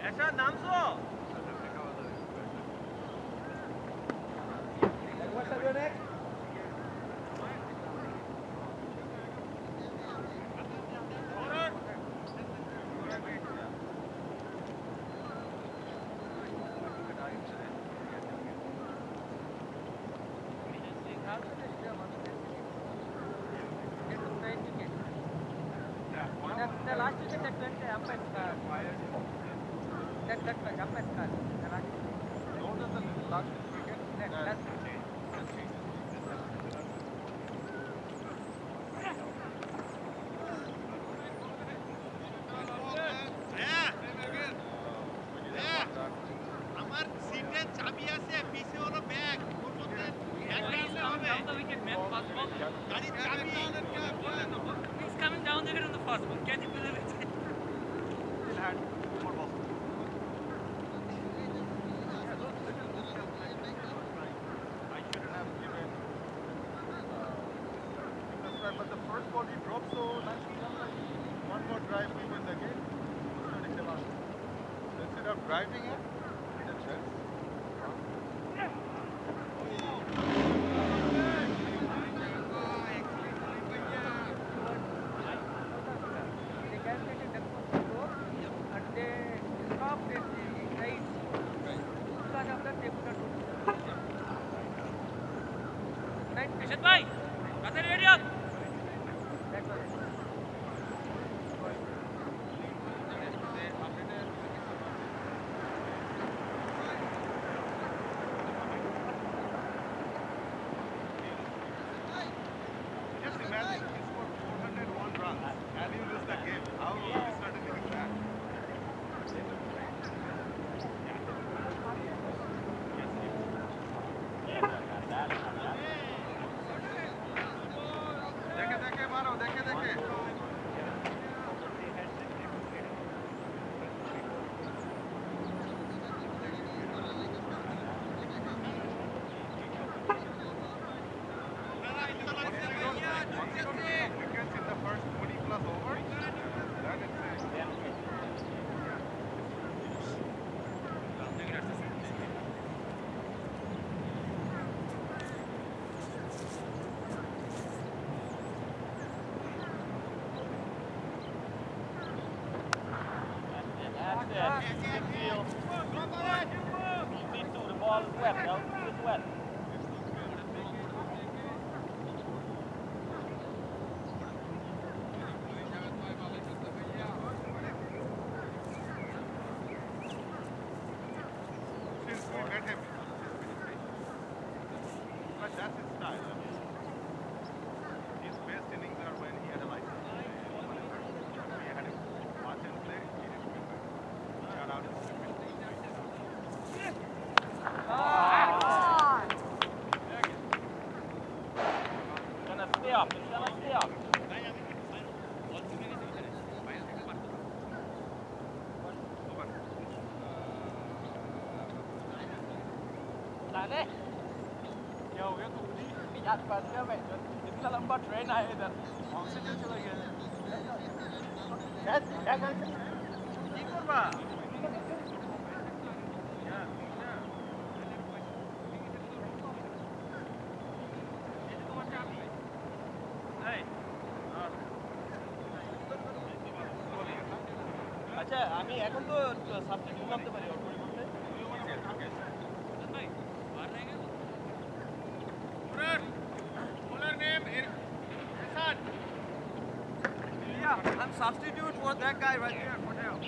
Substitute for that guy right there for now.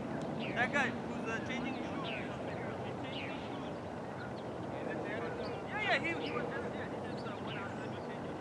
That guy who's changing his shoes. Yeah, he was just there. He just went outside to change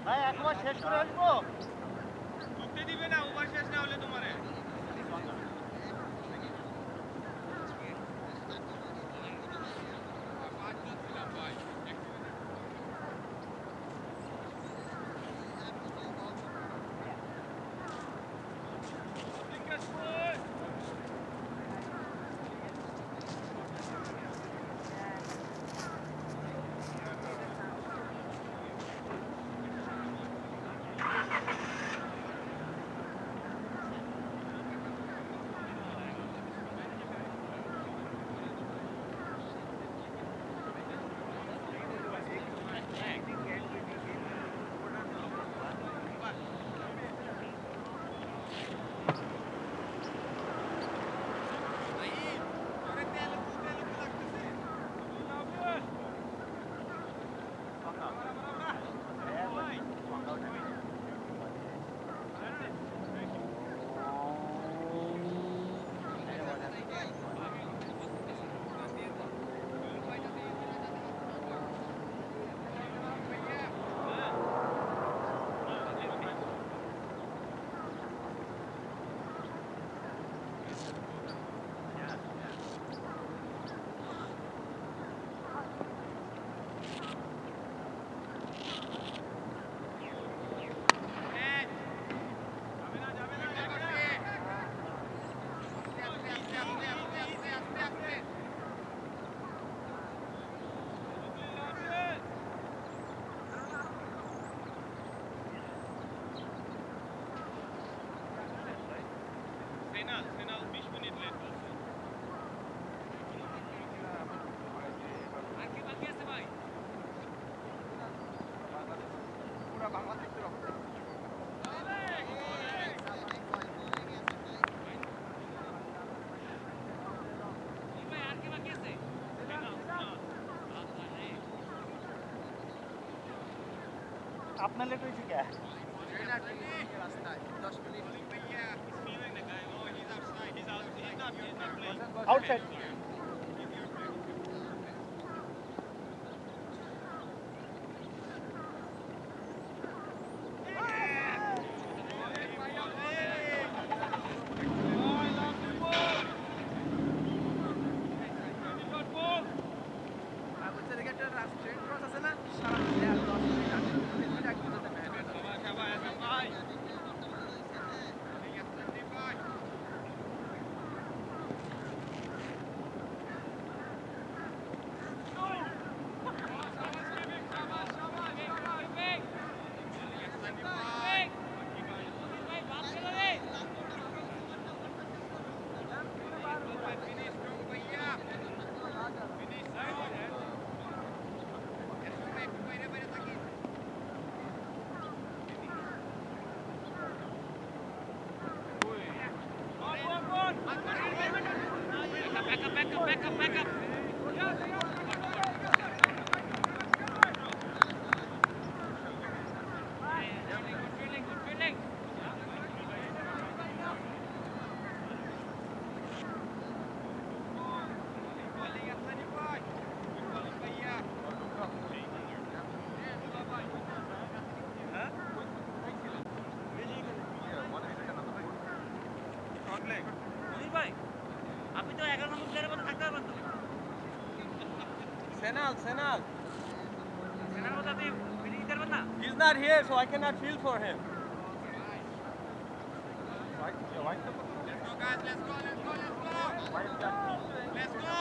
ভাই একবার শেষ করে আসবো। ঢুকতে দিবে না, over শেষ না হলে তোমারে। Final 20 মিনিট লেট বলছে। আর কি বাকি আছে ভাই? পুরো বাংলাদেশের অবস্থা। ভাই আর কি বাকি আছে? আপনার লেট হয়েছে কে? রাস্তায় 10 মিনিট ভাইয়া Outside. Back up. আপনি তো 11 নম্বর প্লেয়ারের মধ্যে থাকতে পারবেন তো। Senal. সেনার মধ্যে আপনি ফিল্ডিং দিতে পারবেন না? He's not here, so I cannot field for him. Let's go guys, let's go. Let's go.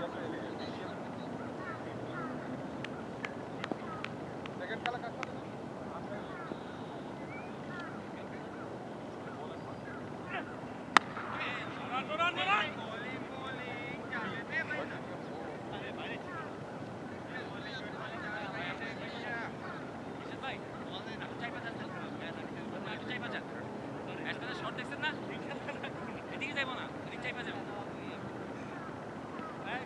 Second kala kaç tane? Run. Short দেখছেন না? এদিকে যাইবো না, এদিকে যাইবা যাবো।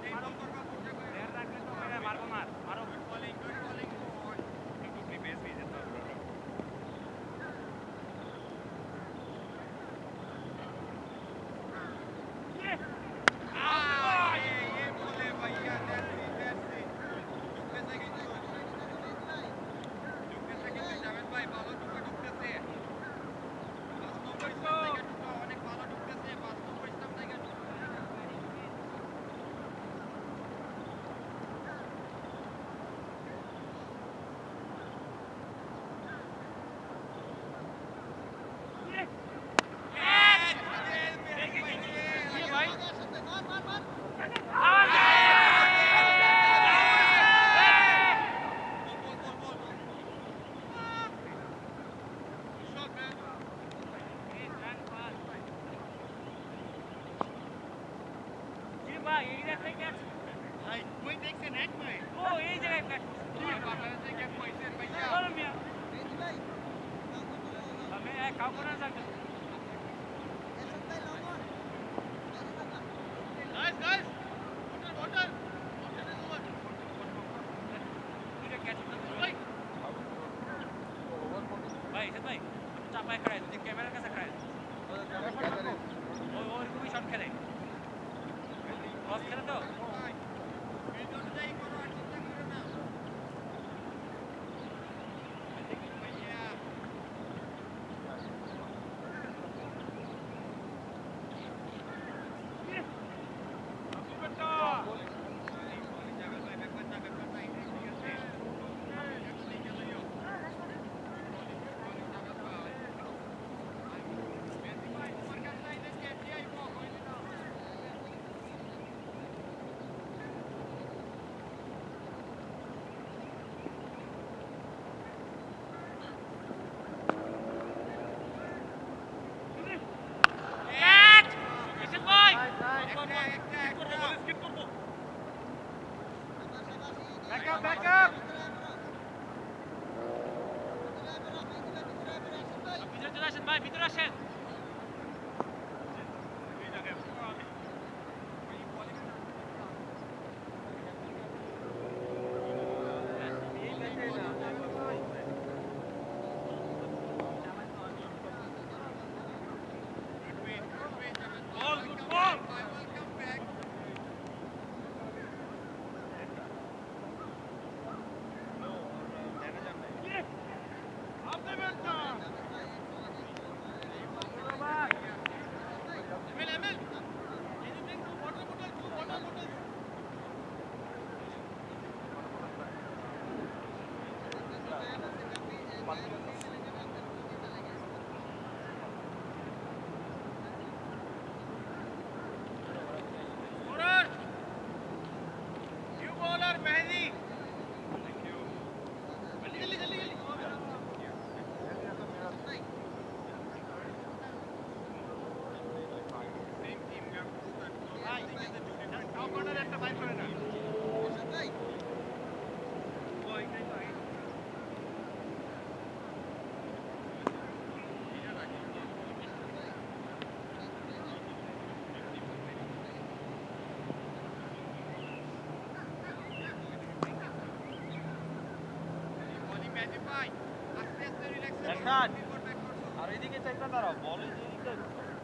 और इधर के चलता तारा बॉल इधर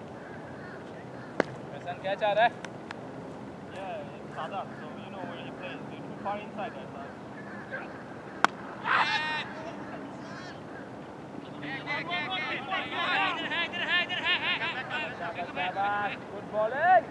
ऐसा क्या चाह रहा है yeah सादा so you know where he plays you're too far inside that side good bowling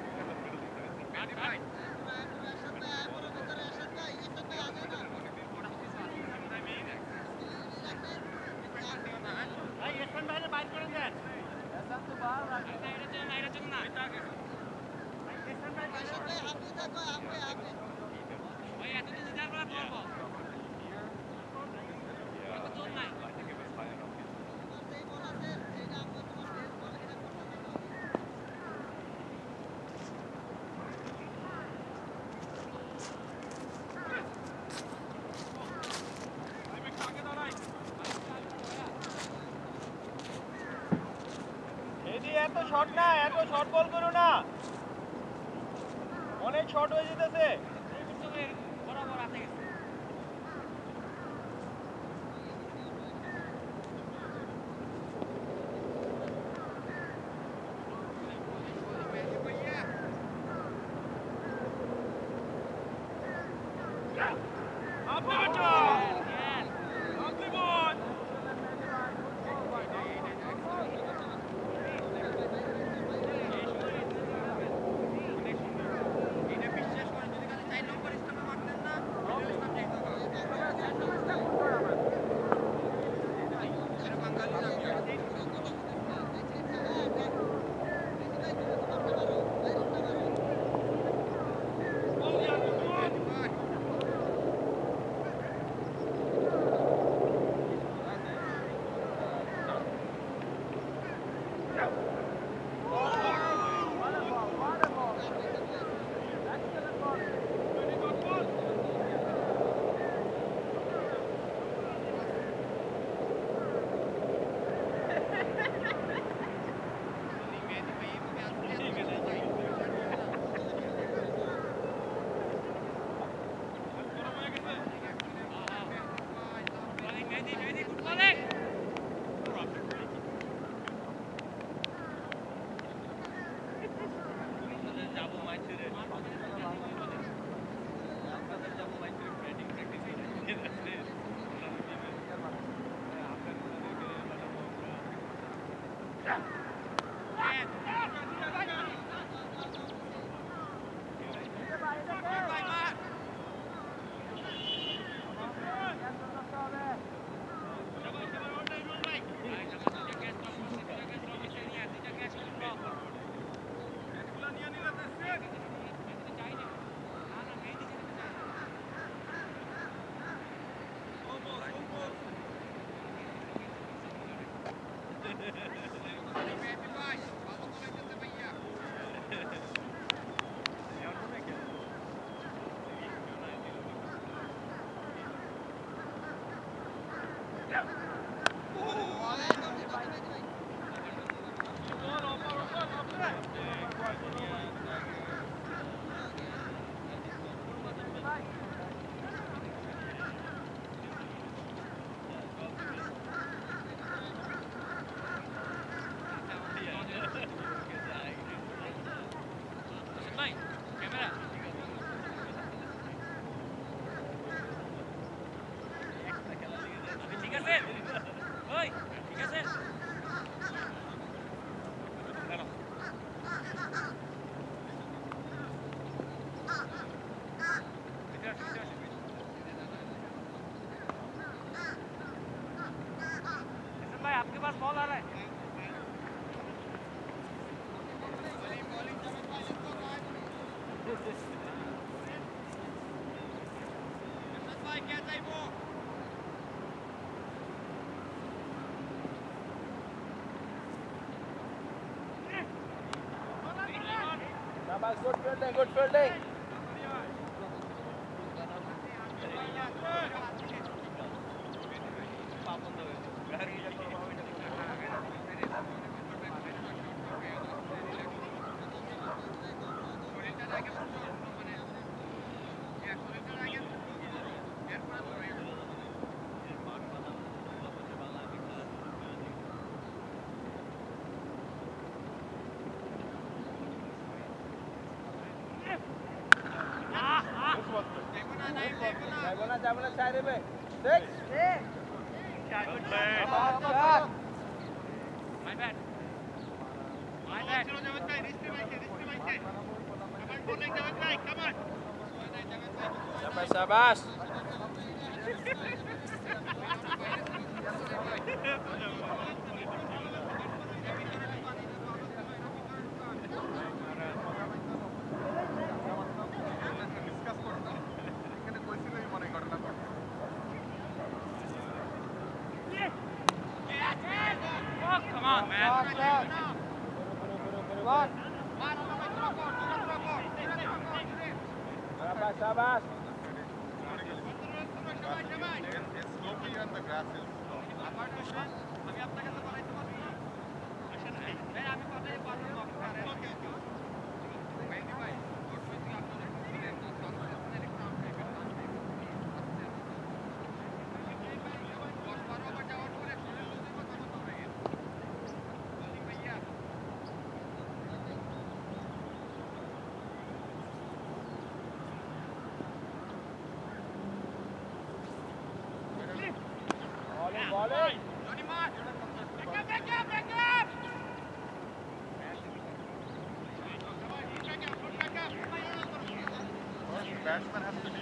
এত শট না এত শট বল করো না অনেক শর্ট হয়ে যেতেছে। বরাবর আছে গেছে। आपके पास बॉल आ रहा है Good fielding, good fielding. Jabona side में 6 good play my bad Sabas come on man Sabas আমি আপনাকে তো বলাইতে পারবো না আসেন আমি কথাই পারবো না মেহেদি ভাই batsman has to be.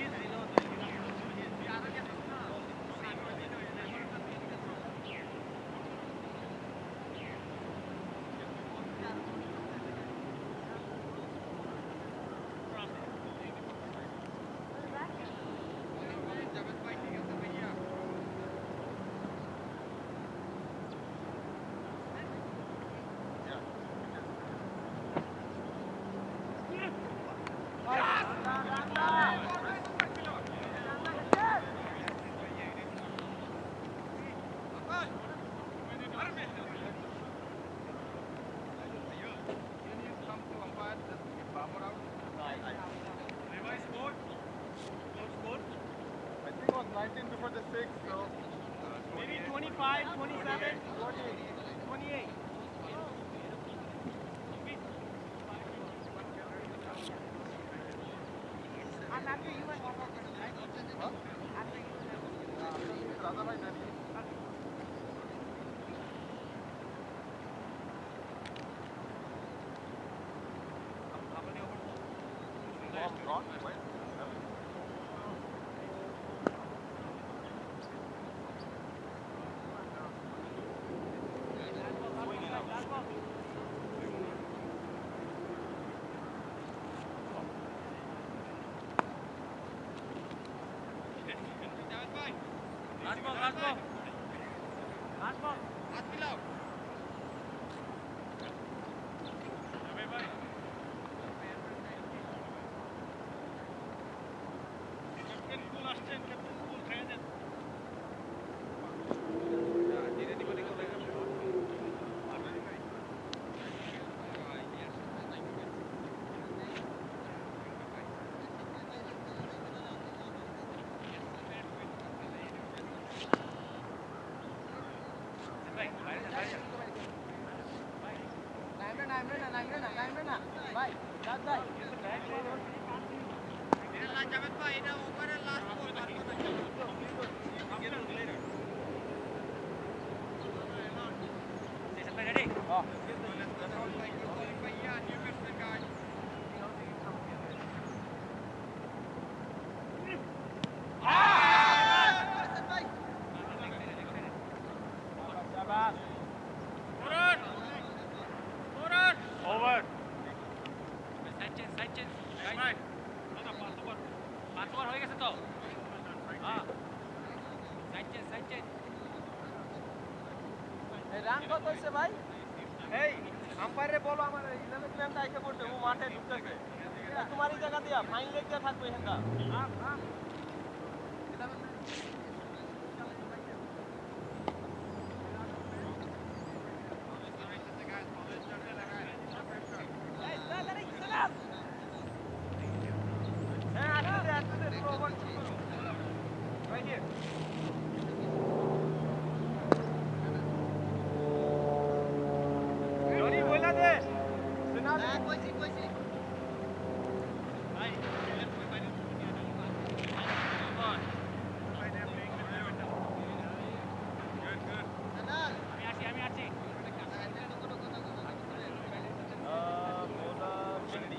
I think it was 19 before the 6, so Maybe 25, 27, 28. Radha Nani. Gone? Wait. Over. Run কত হচ্ছে ভাই? এই আম্পায়ারে বলো আমার 11 ম্যান আইসা পড়ছে, ও মাঠে ঢুকতেছে। তোমারই জায়গা দিয়া ফাইন লেগ দিয়া থাকবে এখানটা। Right here. Johnny, bola de. Suna de. Koisi. Bhai, clear koi bhai ne come on. Good. আমি আছি। bola Chindi.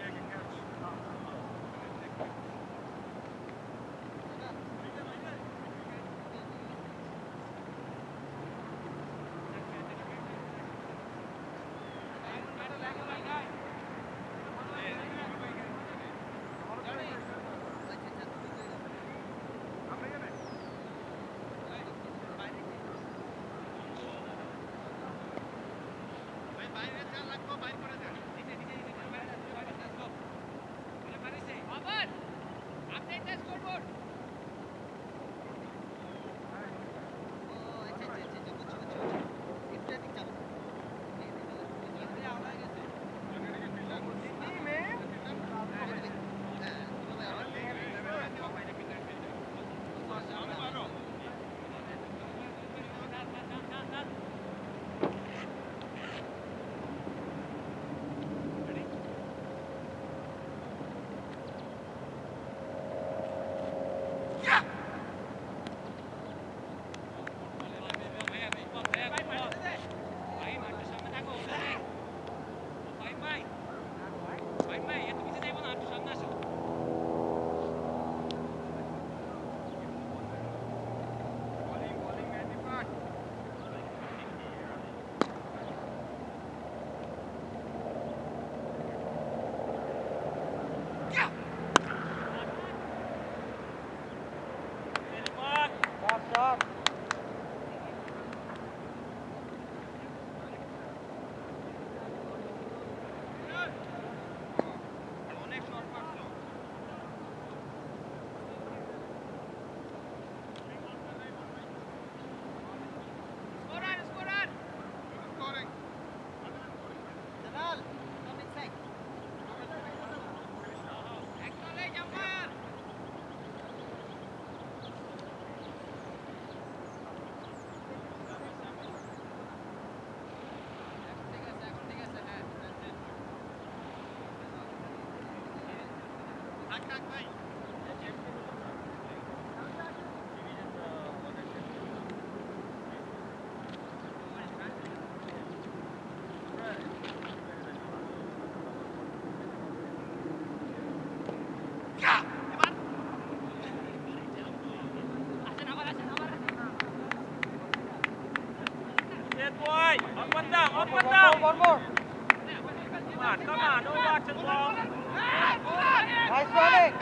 Good boy. Up one down. Up one One down. more, one more. Come on. No watching long. Nice running.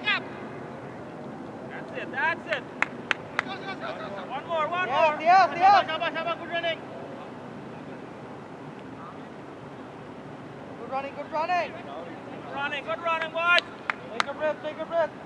That's it. That's it. One more. One Yes, more. yes, yes. Good running. Good running, good running. Good running, boys. Take a breath, take a breath.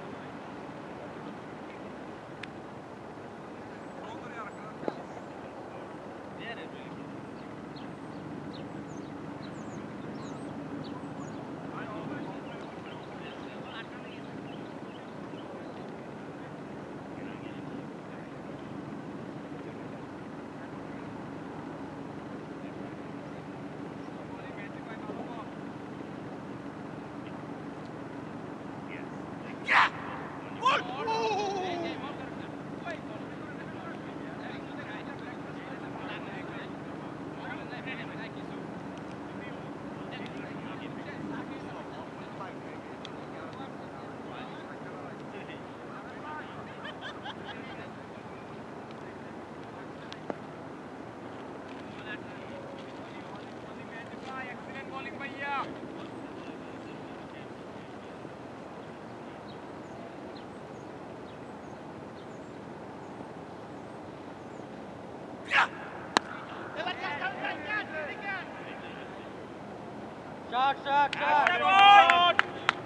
Shot, shot, shot.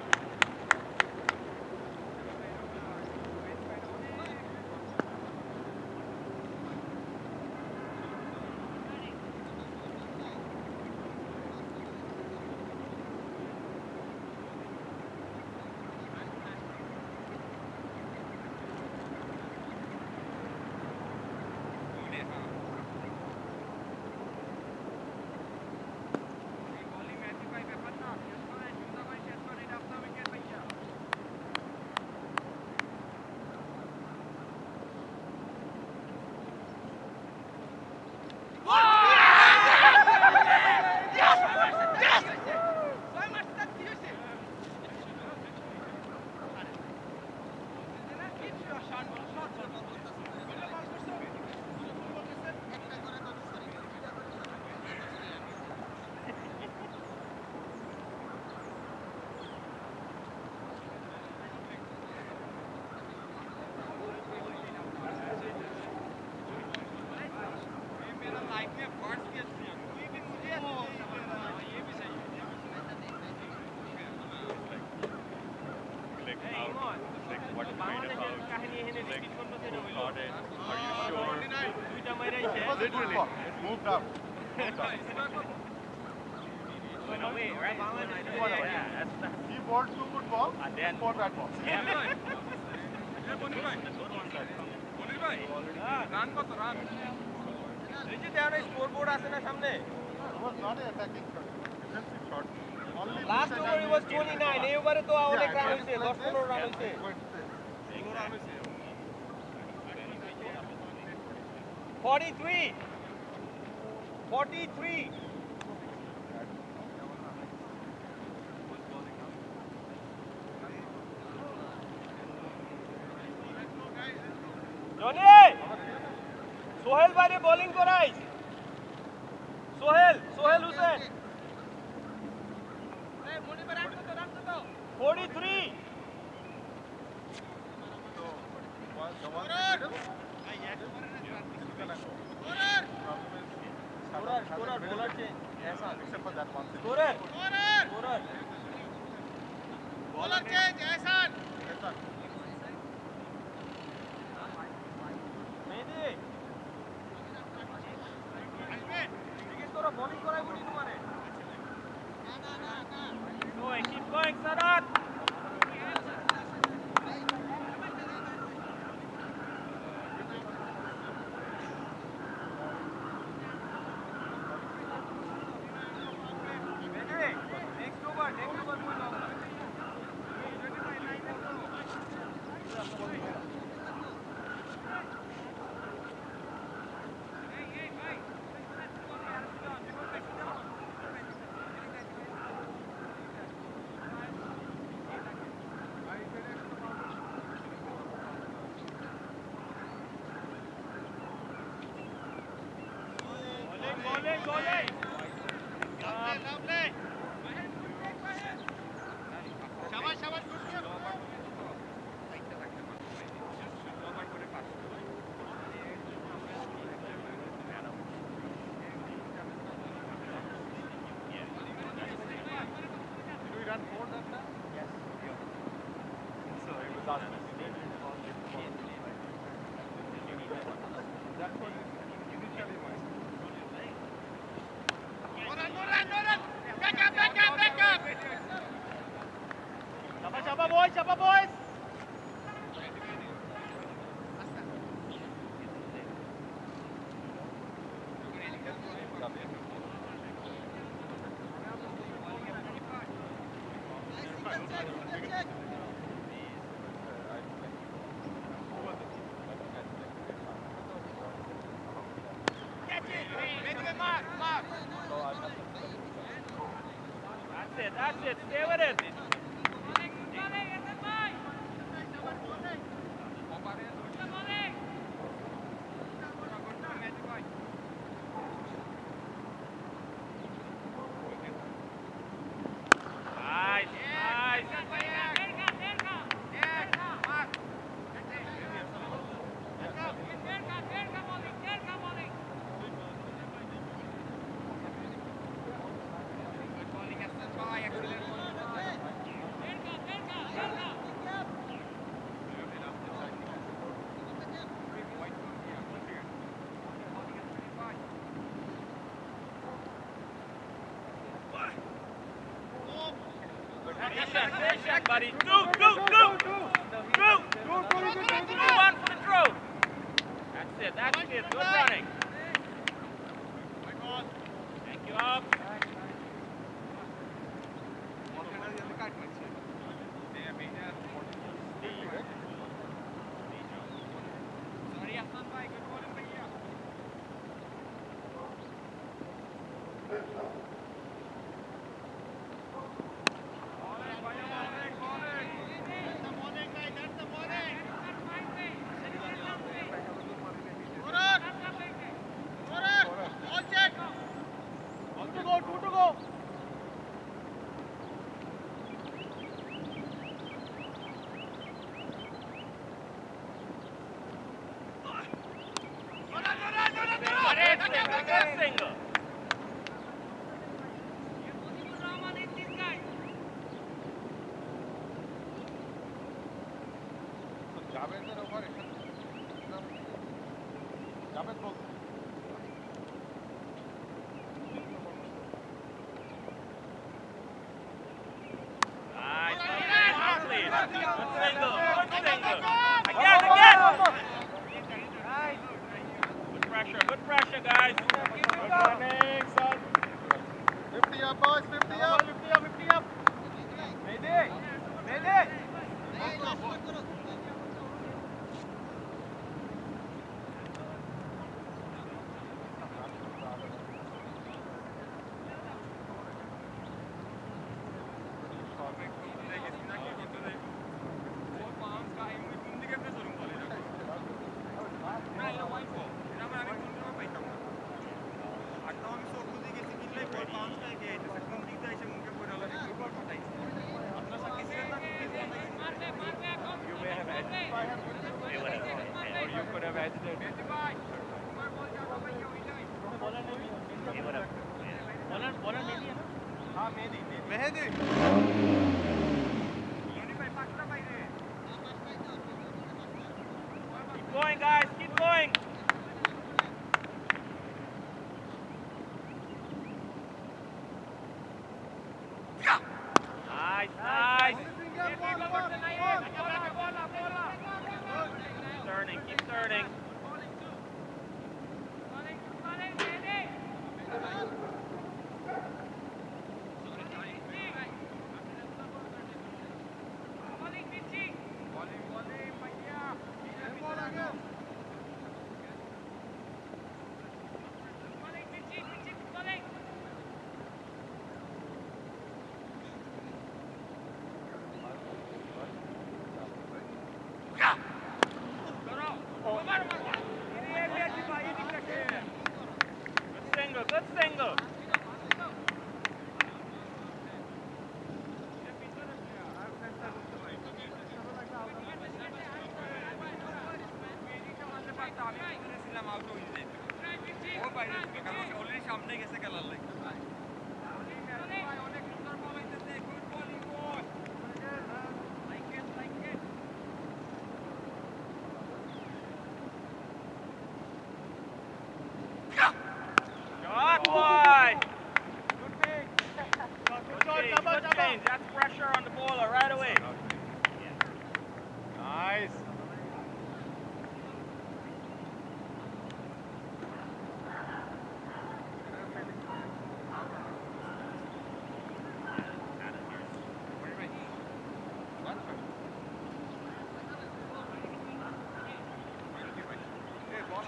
It was a good ball. It moved up. Went away, right? He bowled two good balls, four bad balls. Run কত run? এই যে দেওয়ার scoreboard আছে না সামনে? It was not an attacking shot. Defensive shot. Only last this over time was he 29 এই ওভারে তো অনেক রান হইছে 10 like 15 রান হইছে this. 43 43 জনি সোহেল বাইরে বোলিং করাই Sohel Hossain 43 Scorer, bowler change. Ehsan, except for that one. Scorer. Bowler change, Ehsan. Mehedi cricket তোরা bowling করাই বলি তোমারে Keep going, Sadat. Chapa boys! That's it, stay with it. Good shot, buddy. Go! One for the throw. That's it. Good running. Thank you, up. Single. Good pressure, guys. Good running, son. 50 up, boys, 50 up. 50 up. Mayday. Keep going, guys. Keep going. Nice. Keep turning. Good single.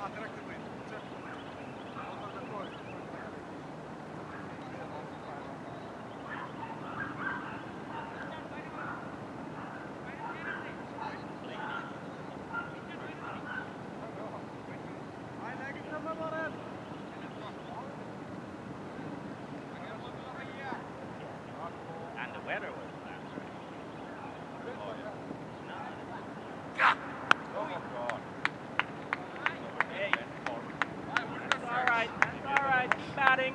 And the weather was bad. Oh my God. Hey. That's all right. That's all right. Keep batting.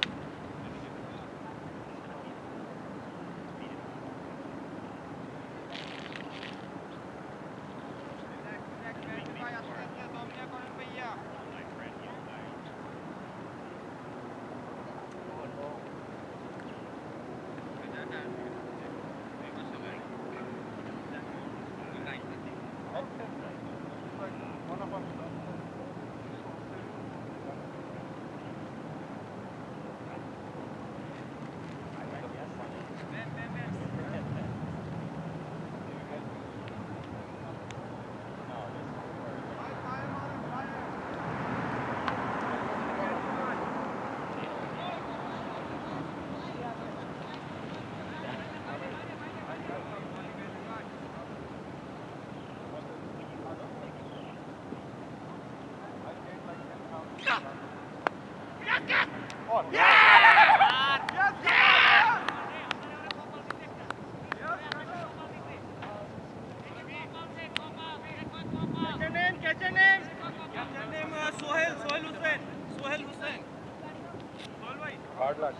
Hard luck.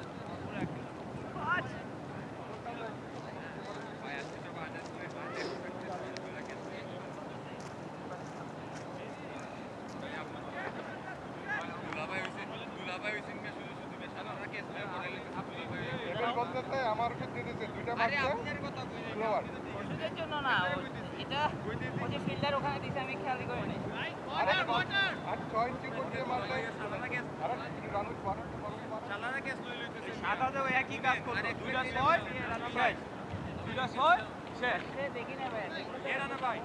আমার ক্ষেত্রে দিয়েছে দুইটা মারছে slower ওদের জন্য না এটা ওই যে ফিল্ডার ওখানে দিছে আমি খেয়াল করে নাই আর 6 ইঞ্চি করতে মারলে আর রান উইথ ওয়ান চালানা কেস লই লইতেছে সাদা দেও একই কাজ করতে দুইটা ছয় শেষ দুইটা ছয় শেষ সে দেখি না ভাই এ রানা ভাই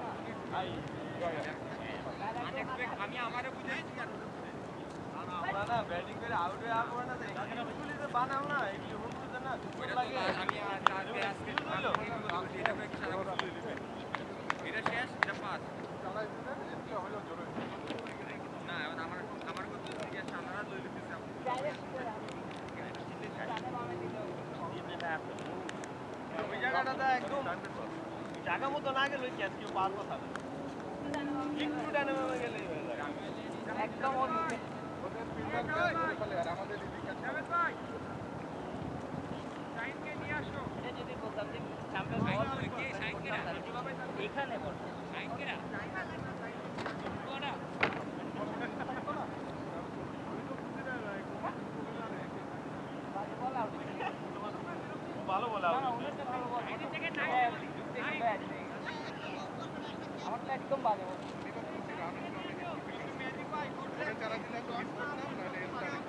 আমি আমারে বুঝাইছি আমরা না ব্যাটিং করে আউট হয়ে আসবো না এগুলি যে বানাও না এগুলি হুমতে না লাগে আমি আজকে হলো এটা করে সারা বছর লই দিবে এটা শেষ এটা পাস চালাই দিলে এটা হলো জোরে না এখন আমার করতে থেকে সারা লই দিতেছে ওই জায়গাটা একদম জায়গা মতো না গেলে কি আজকে পারবো তাহলে একটু ডানে বামে গেলেই হয়ে যায় একদম ওর মুখে ওদের ফিল্ডার করে ফেলে আর আমাদের এদিকে ভাই সাইনকে নিয়ে আসো এটা যদি বলতাম যে চ্যাম্পিয়ন বল কে সাইনকে এখানে বল সাইনকে ভালো বলা আমার তো একদম বাজে বল চারা দিলে তো মিস করতাম নাহলে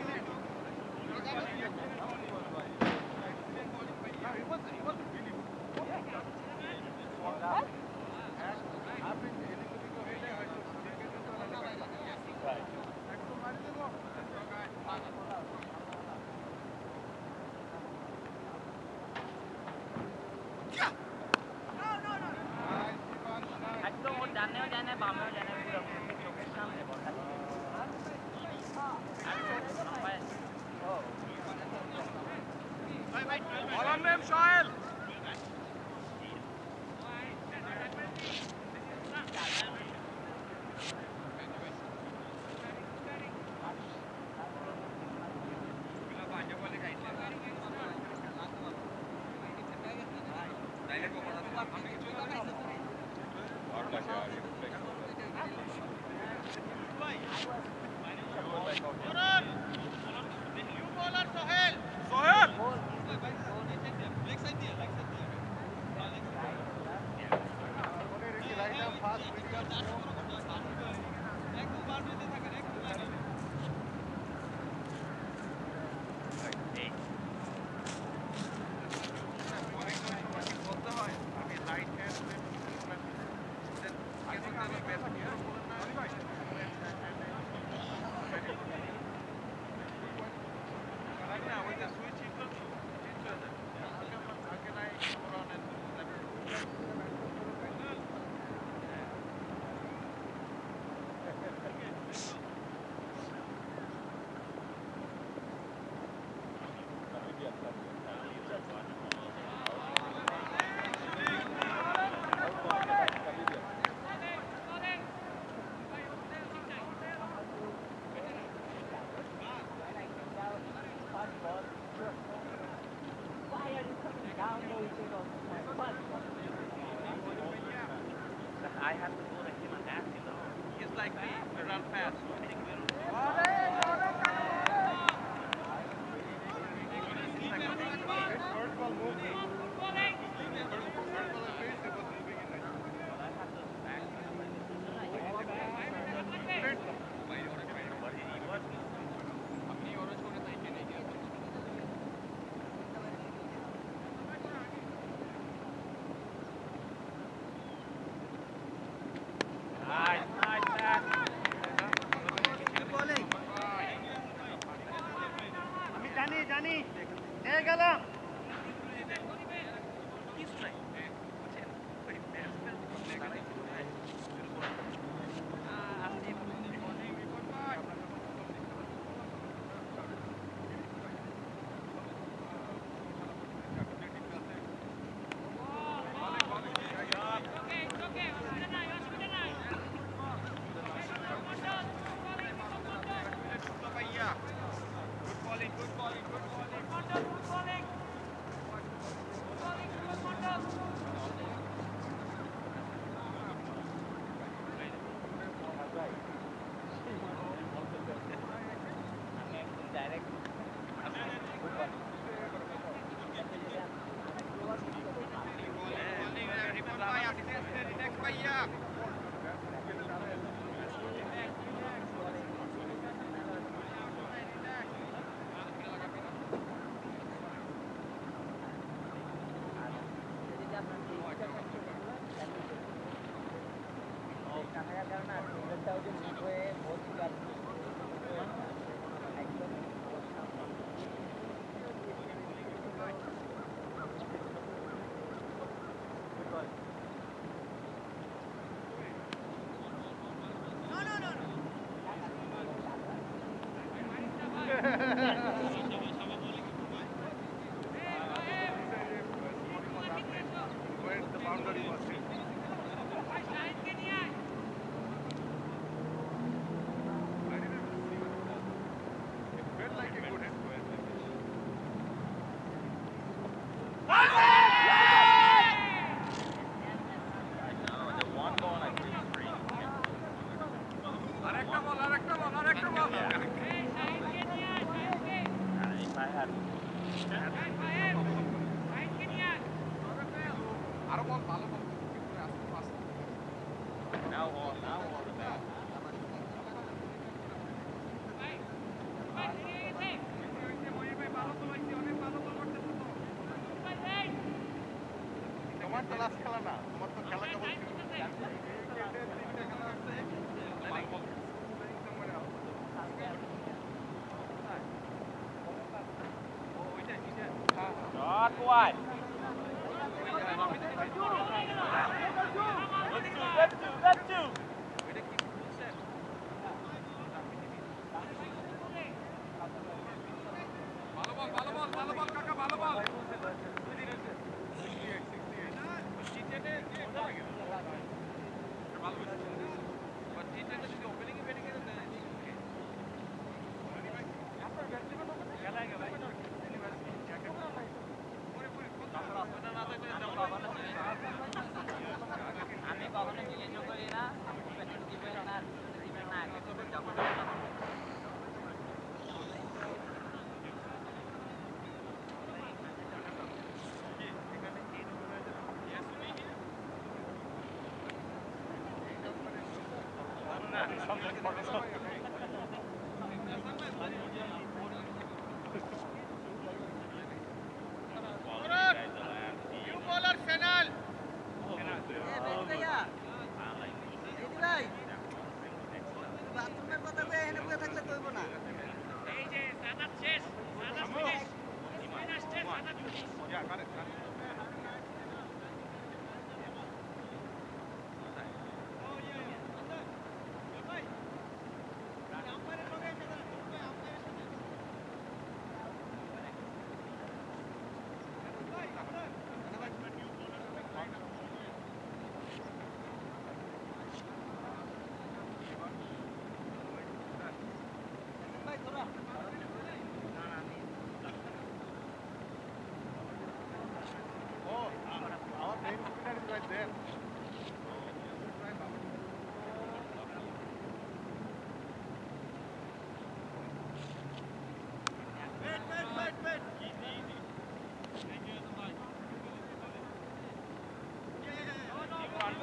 একদম ওর ডানেও যায় না বামেও যায় না পুরো চোখের সামনে বলটা বলার name Sohel I have to go to him and ask him. He's like me. We run fast. So I think we'll. First ball moved me. Nice, nice, Pat. আমি জানি জানি নিয়ে গেলাম তোমার তো লাস্ট খেলা না তোমার তো খেলা কেবল Shot wide. Let's do. ভালো বল কাকা ভালো বল আমি কখনো জিজ্ঞেস করি না টিমের না টিমের না যখন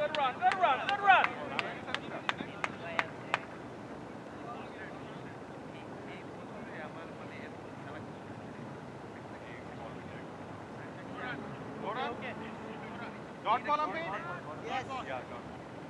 Good run, good run, good run. Dot ball on page? Yes. Yeah, dot.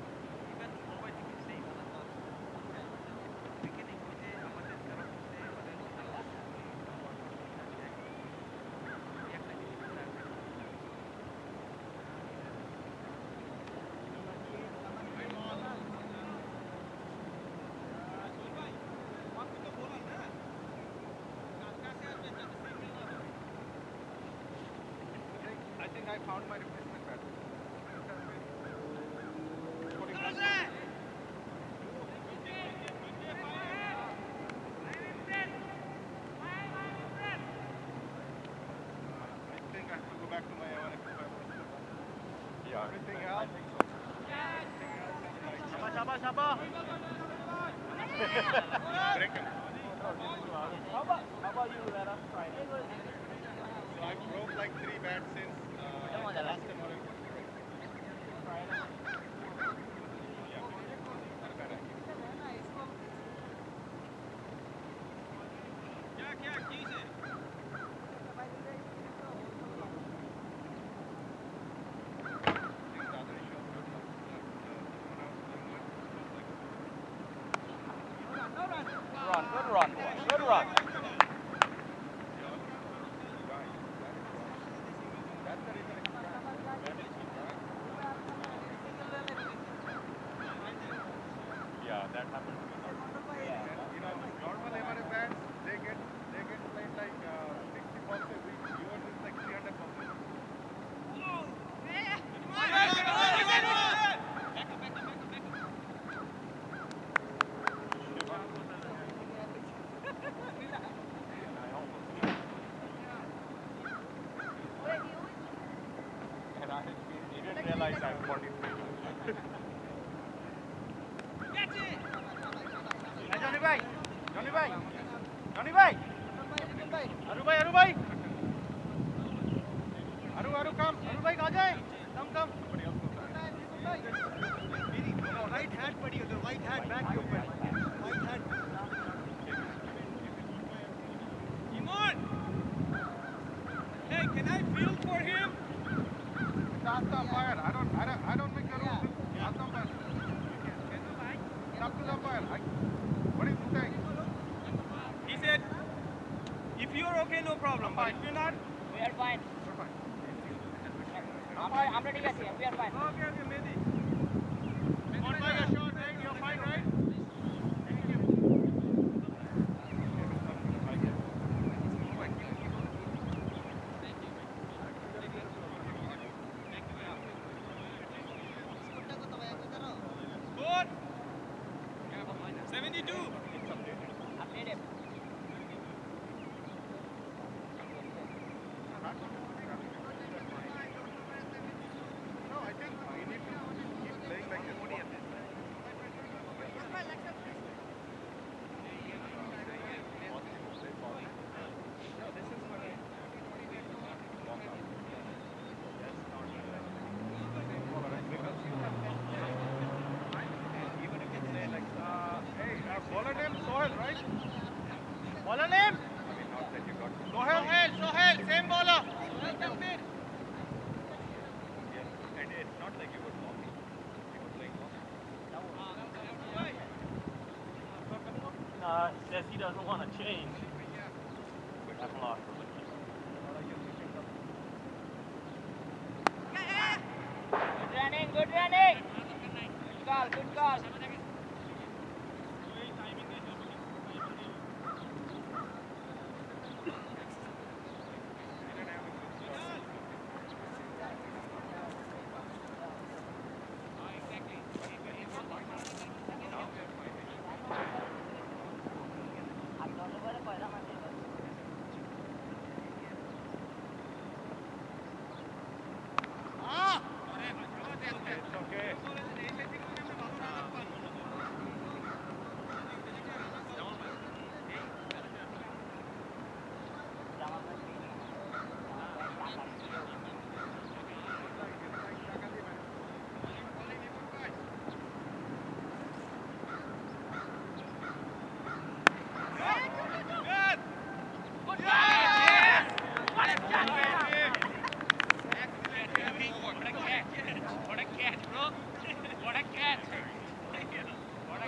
I think I found my replacement bat. I think I have to go back to my yeah. Everything else? Shabba. How about you, Loretta? So I broke like 3 bats since last time. Good run, boy. Good run. Yeah, that happens. Yeah. You know, normal MRF bats, they get played like 60 balls a week. Yours is like 300 balls a week. And I didn't realize I'm 43. Johnny bhai. Aru come. Aru bhai, aa jaye. Come. Right hand, buddy. The right hand back to open. Right hand. Iman! Hey, can I field for him? Ask the umpire. I don't make the rules. Ask the umpire. It's up to the umpire. What is he saying? He said, if you're okay, no problem. But if you're not, We are fine. We're fine. আমরা ঠিক আছি, we are fine. okay, maybe. One by a shot, right? You're fine, right? Score 72. Update him. No, I think we need to keep playing like this. Even if you say like, hey, bowler name Sohail, right? Bowler name? I mean, not that you got Sohail, same bowler. Yes, and it's not like you were walking. You were playing walking. Nah, says he doesn't want to change. I've lost. Good running. Good call. It's okay.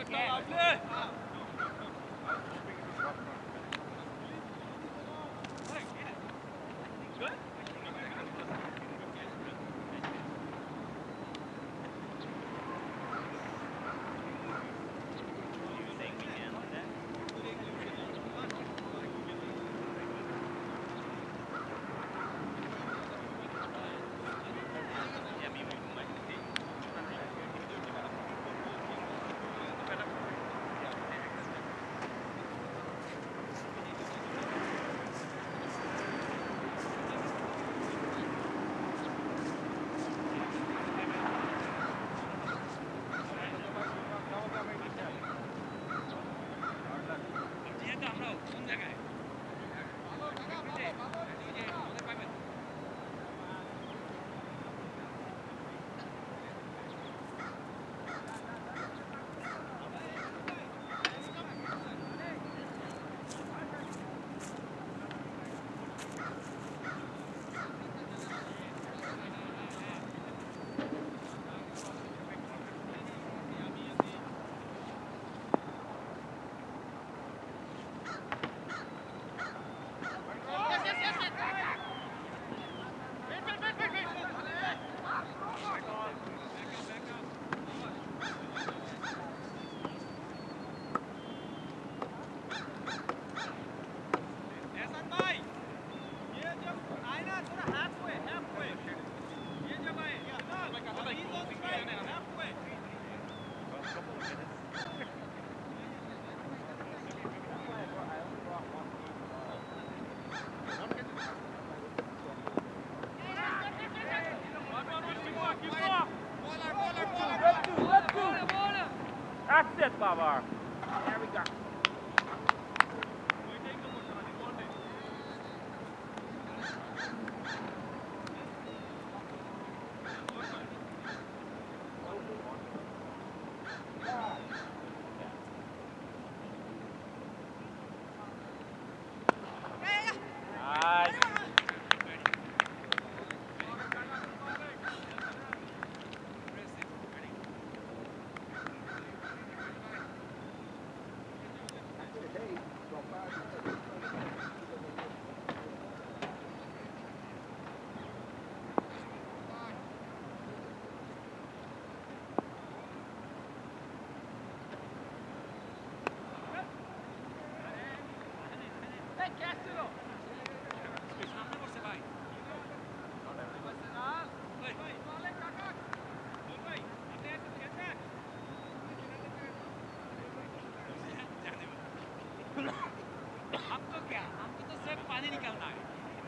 That's it, Babar. There we go. Nice. हमको क्या? हमको तो सिर्फ पानी निकालना है।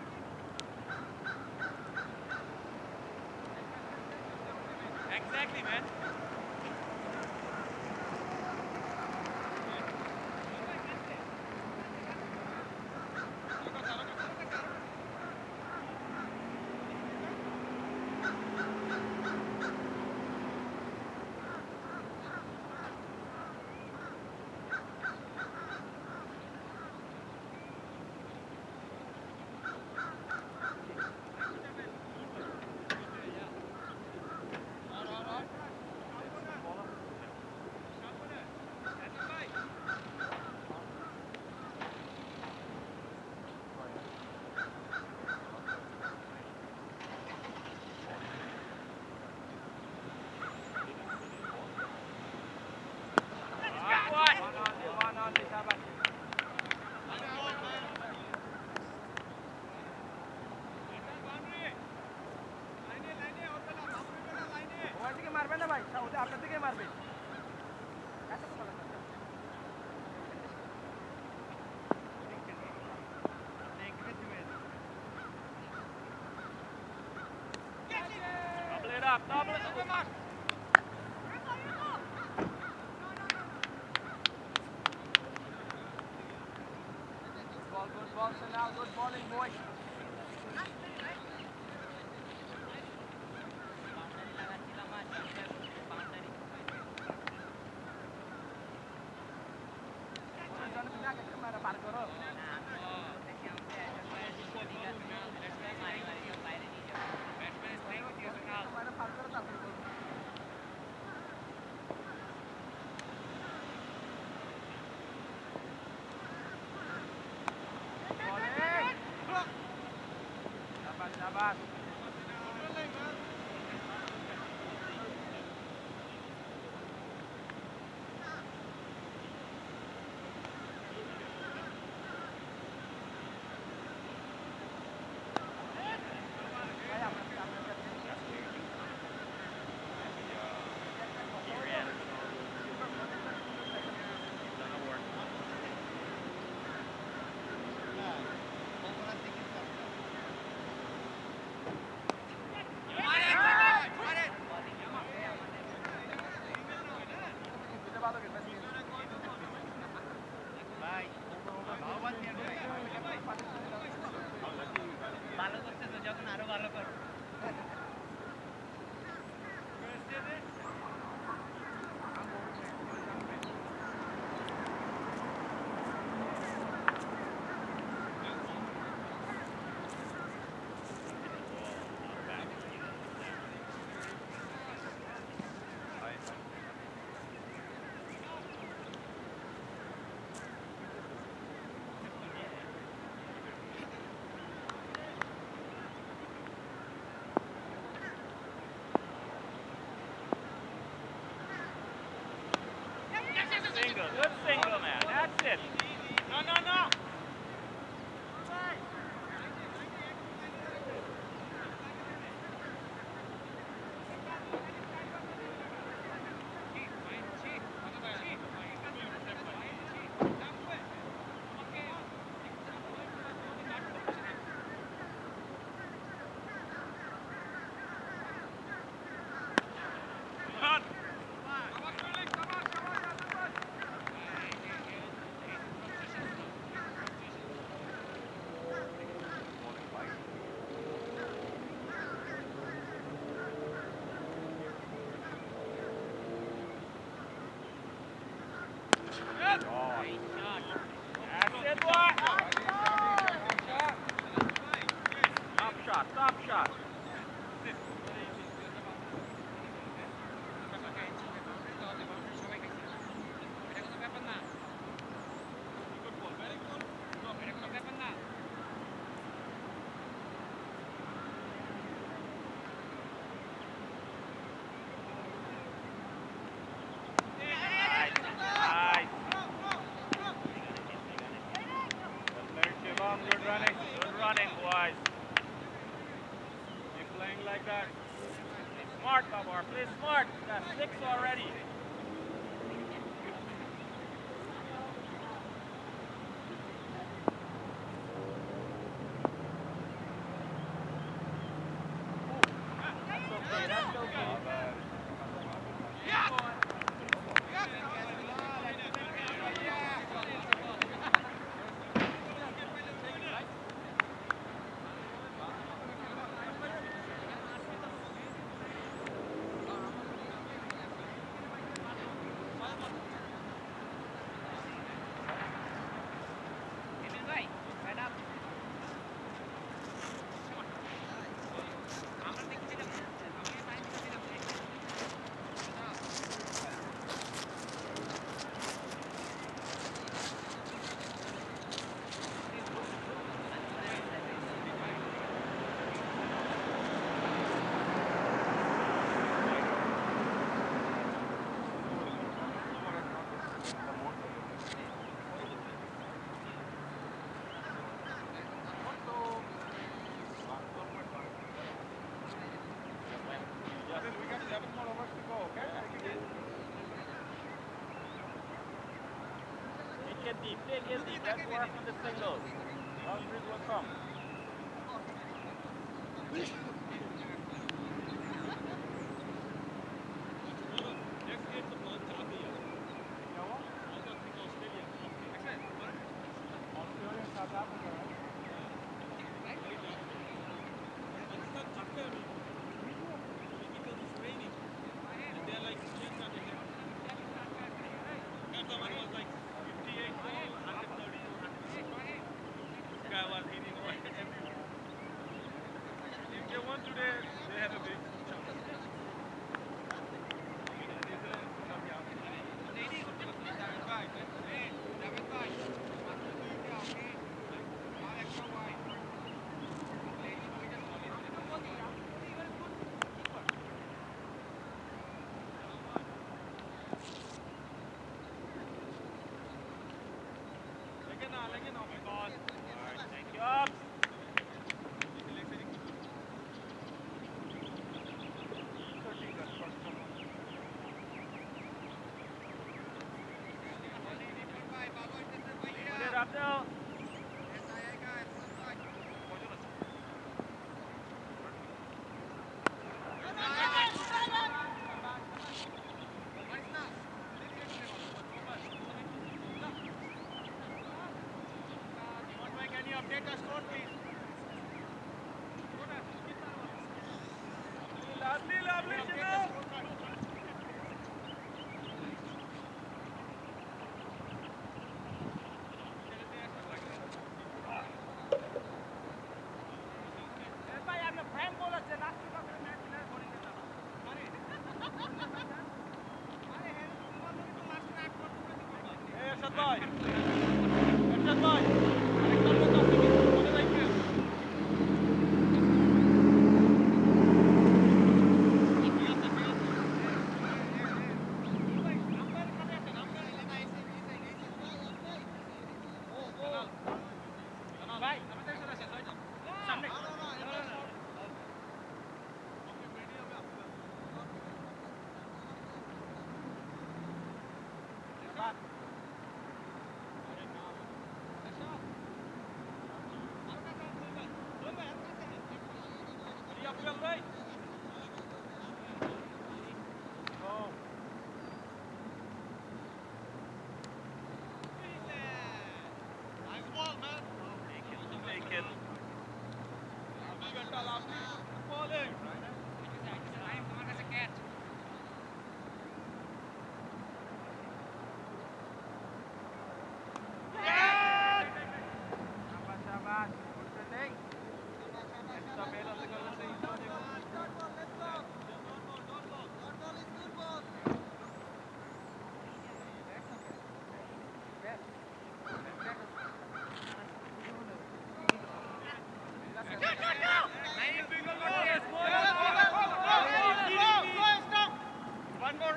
Exactly, man. Double it up. Good ball, so now good bowling, boy. ভালো করতেছো যখন আরো ভালো করো Single, good single, man. That's it. No. Top shot. Good running, boys. Keep playing like that. Smart, Babar. Play smart. That's 6 already. That's okay. Take it deep. Let's work on the singles. Boundaries will come. Abdul. take a score, please. Lovely, ভাই আপনি Frank বলেছেন আজকে কখনো match player করে দিলাম Ershad bhai. Ershad bhai. Arektar mot আছে কিন্তু মনে রাখবেন। ভাই আমাদের চলে আসেন সামনে Yapıyor bey. Nice ball, man. Take it. Lovely beta, lovely. Good bowling. Time তোমার কাছে ক্যাচ শাবাশ করতে নেই Extra bell আছে করলে সেই One more.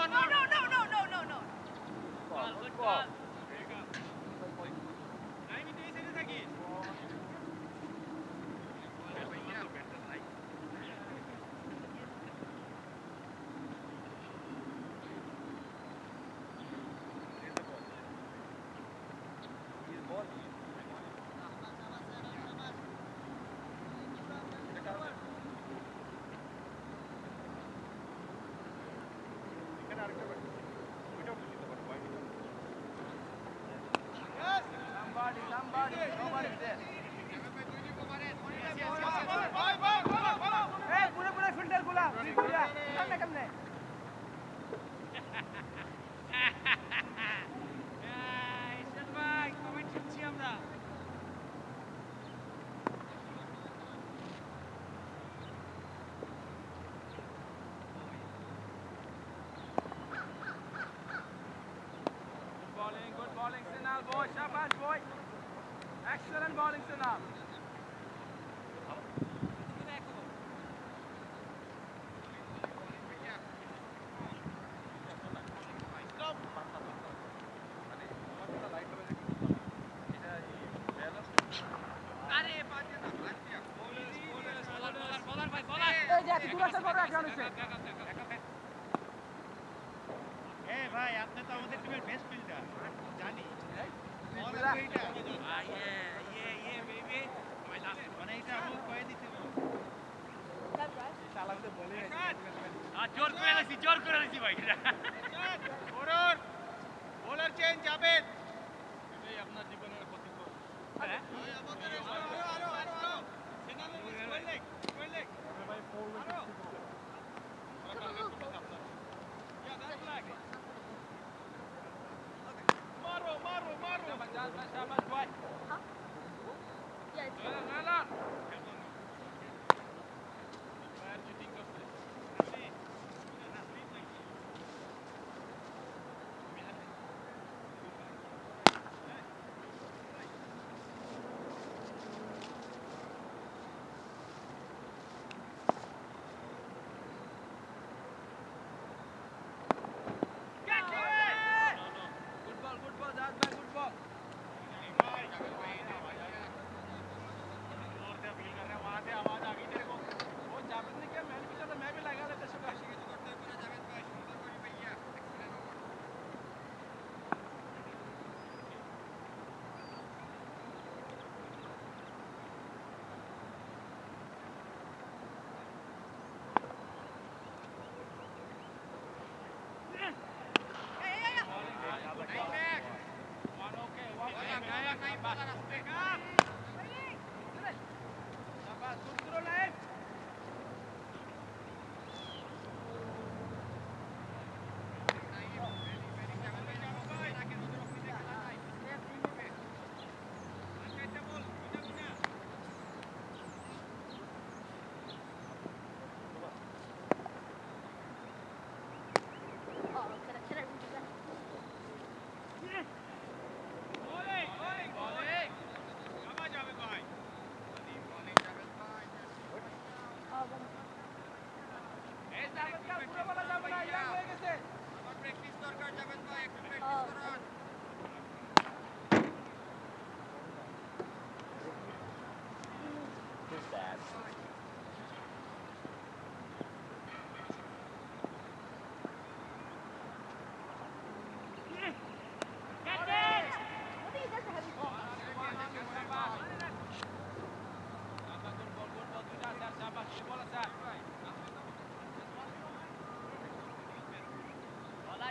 এখানে আরেকটা ব্যাট ওইটাও তো দিতে পারো ওয়াইড somebody nobody's there এই পুরো ফিল্ডার গুলা কেমনে এরশাদ ভাই কমেন্ট শুনছি আমরা good bowling Sinal boy shabash boy excellent bowling Sinal আরে বাজে না বলার ভাই বলার এই যে দূর আসার পরে এক রান হইছে ভাই আপনি তো আমাদের টিমের বেস্ট ফিল্ডার জানি ইয়ে বেবি মানে এটা আমি কয়ে দিতে চালাতে বলে জোর করে দিছি ভাই বোলার চেঞ্জ জাবেদ এটাই আপনার জীবনের ক্ষতিকর shabash boy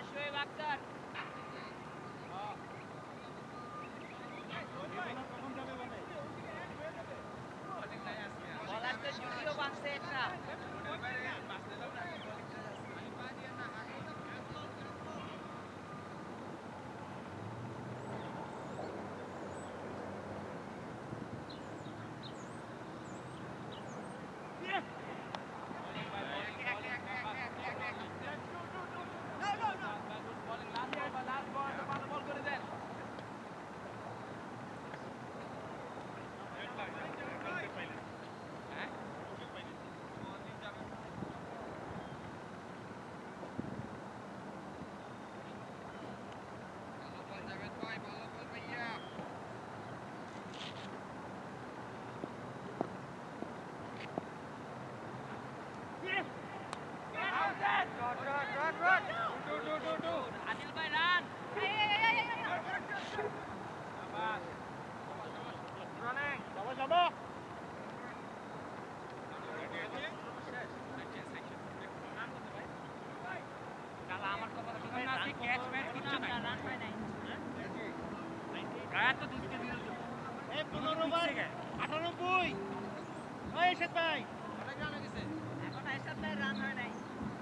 শোয়েব আক্তার বলারদের জুটিও বাঁচছে একটা আদিল ভাই রান আমার কথা ক্যাচ ম্যাচ কিছু না রান হয় নাই গায়া তো 2 কেজি এই 15 ওভার 98 ওই এরশাদ ভাই এখন এরশাদ ভাই রান হয় নাই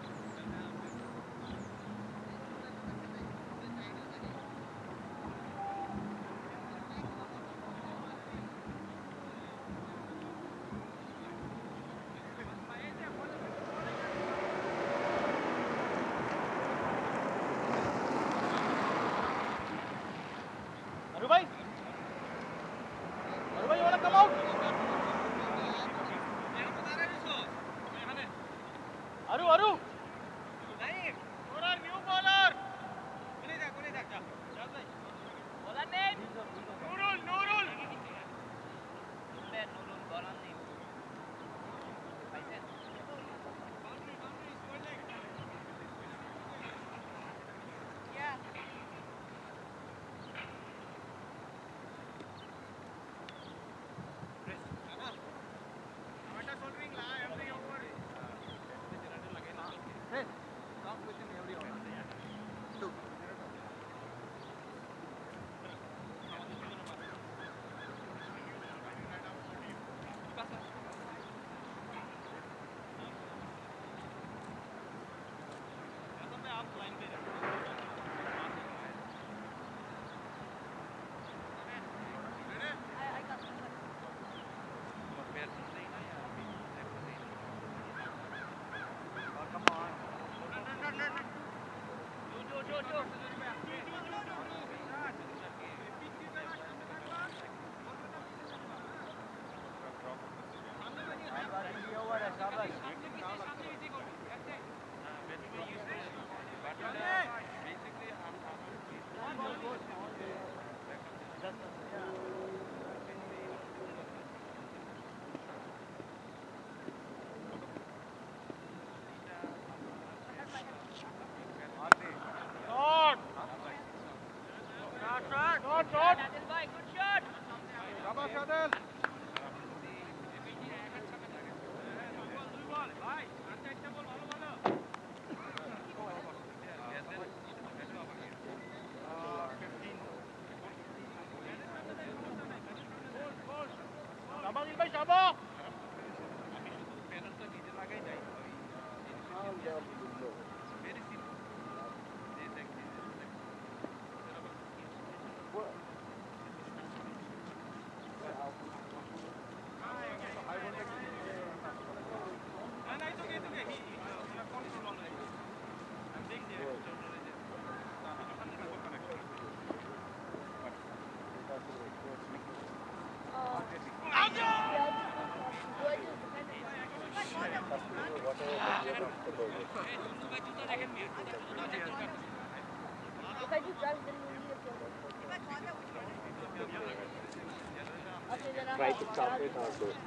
Try to chop it or do.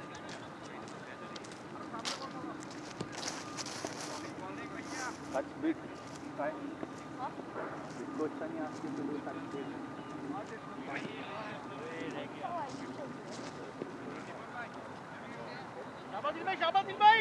That's big. Right? Big question you ask you to do something. Shabash bhai.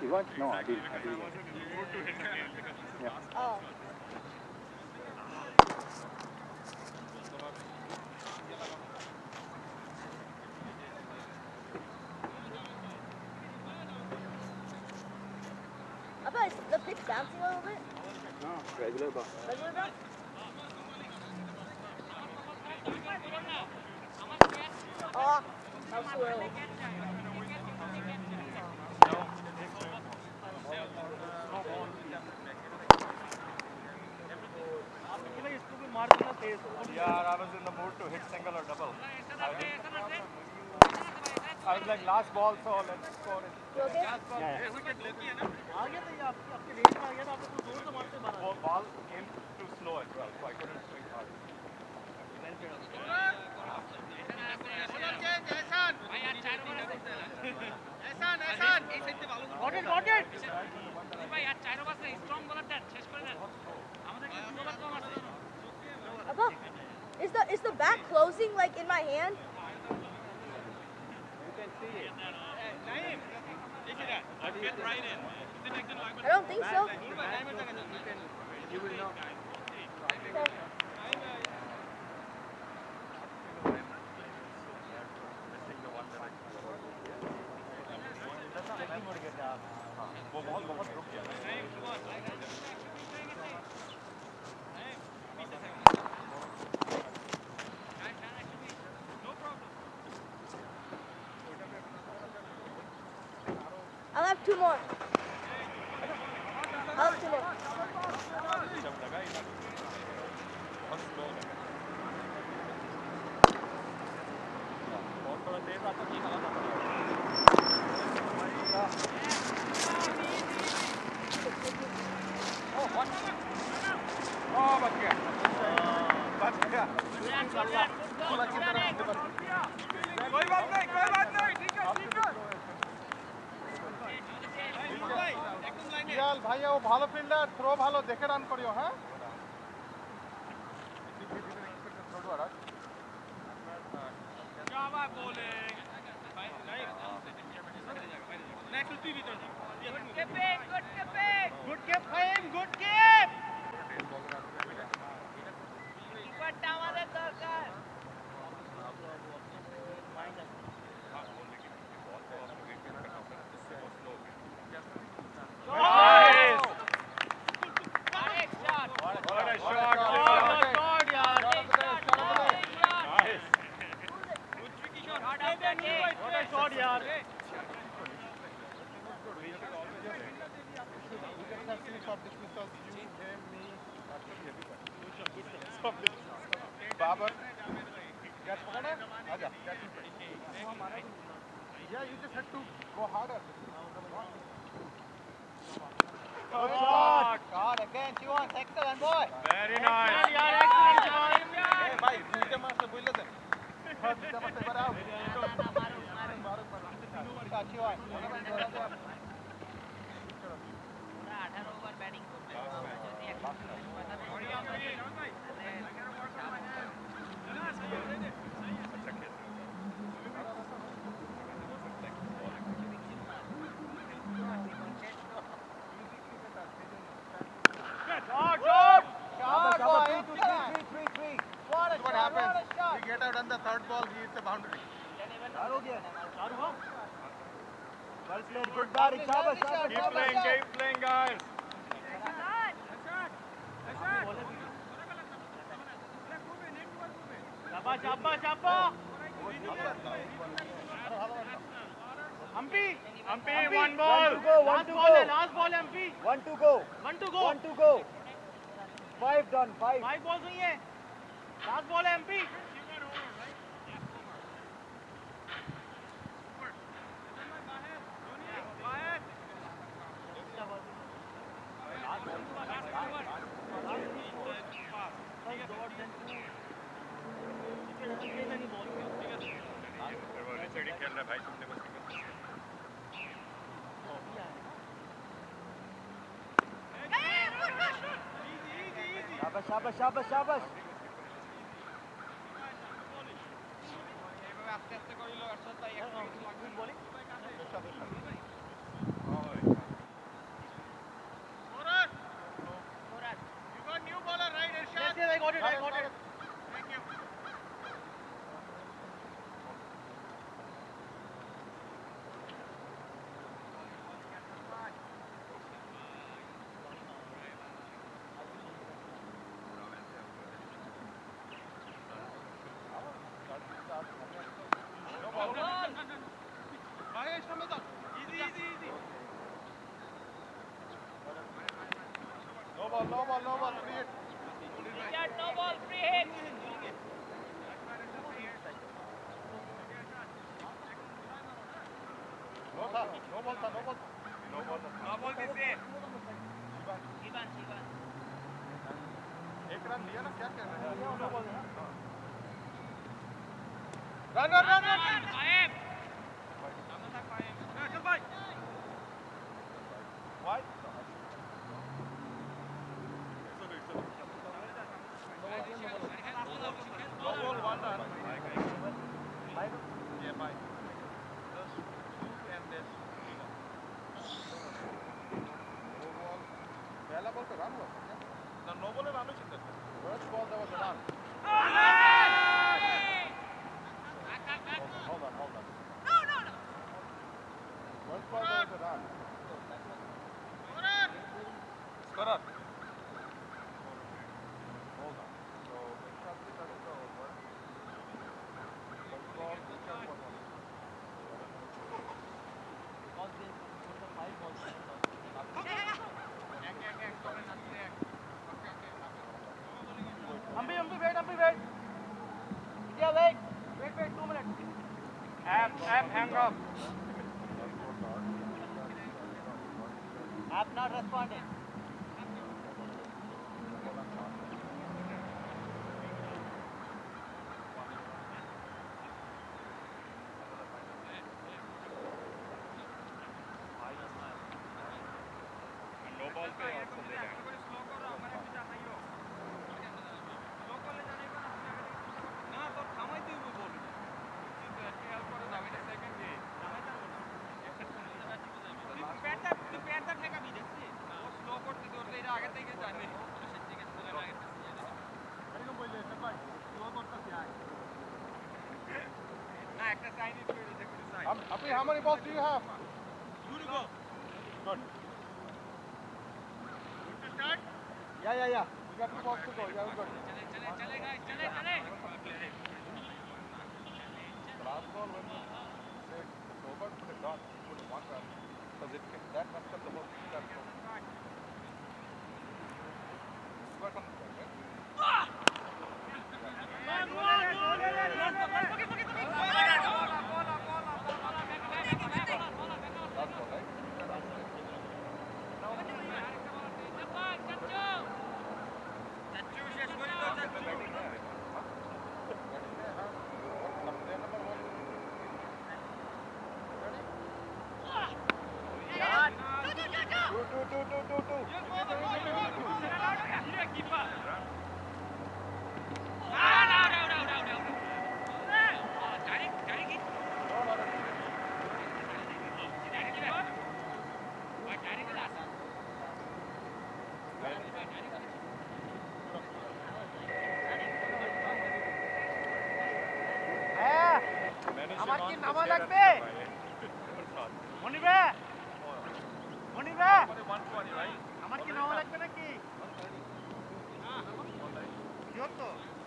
You want? No, I didn't. Yeah. Oh. I bet the pitch bouncing a little bit. No, regular ball. Regular ball? Oh, that was too early. Yeah, I was in the mood to hit single or double. I was like last ball, so let's score it. You okay? Ball came too slow as well, so I couldn't swing hard. Abba, is the back closing like in my hand? I don't think so. You will know. Okay. वो ball बहुत रुक गया। I'll have two more. I'll have two more. जब लगा ही ना बहुत slow लगा बहुत थोड़ा तेज आता नहीं हवा Oh, बच गया कोई बात नहीं ठीक है ইয়াল ভাইয়া ও ভালো ফিল্ডার থ্রো ভালো দেখে রান করিও হ্যাঁ Babar, catch पकड़ा? आजा, catch Yeah, you just had to go harder. God, again, Shivan, excellent boy. Very nice. Excellent, Shivan. Hey, भाई, दूसरे मार से बोल लेते। हाँ, दूसरा मत एक बार आओ। Shivan. What happens? We get out on the third ball, he hits the boundary. Good batting. Shabash, Keep playing, guys. Humpy, one ball. One to go. Last ball, MP. One to go. One to go. One to go. 5 done. 5. 5 balls हुई है. Last ball, MP. Shabash. ball, free hit. Yeah, no ball, free hit. No ball. No ball this way. जीवन एक run लिया ना क्या कर रहे हैं? Qaim. Saman tak Qaim. Chal bhai. Why? No ball, one run. Yeah, bye. Just two and this. No ball. पहला ball पे रन हुआ ना नो बॉल रन हुई चिंता first ball there was a run. Hold on. No. First ball there was a run. Scorer. Hold on. So exactly that is the over. First ball which one was on? Ambi, wait. Yeah, wait, 2 minutes. Hang up. App not responding. No ball पे also they ran. Slow करो हमारे पीछे आइयो. Slow कर ले जाने को ना तो थामाई दे वो बोल. इससे हेल्प करो ना मेरे सेकंड के. थामाई दे बोल. तू पैर तक फेंका भी देखते. वो स्लो करते दूर से आगे तक के जाने. सच्ची के साथ आगे तक जाने. अरे को बोलिए सब भाई स्लो करता क्या है? ना একটা সাইন ইজ করে দিতে করে sign. Api, how many balls do you have? You to go. Good. Yeah. You got 2 balls to go. Yeah, good. चले guys, चले. The last ball when you said over, put a dot, put 1 run. Because that messed up the whole thing. That's all. You got on the side, right? Last ball, right? আমার কি নামা লাগবে? মনিবে আমার কি নামা লাগবে নাকি? জোর তো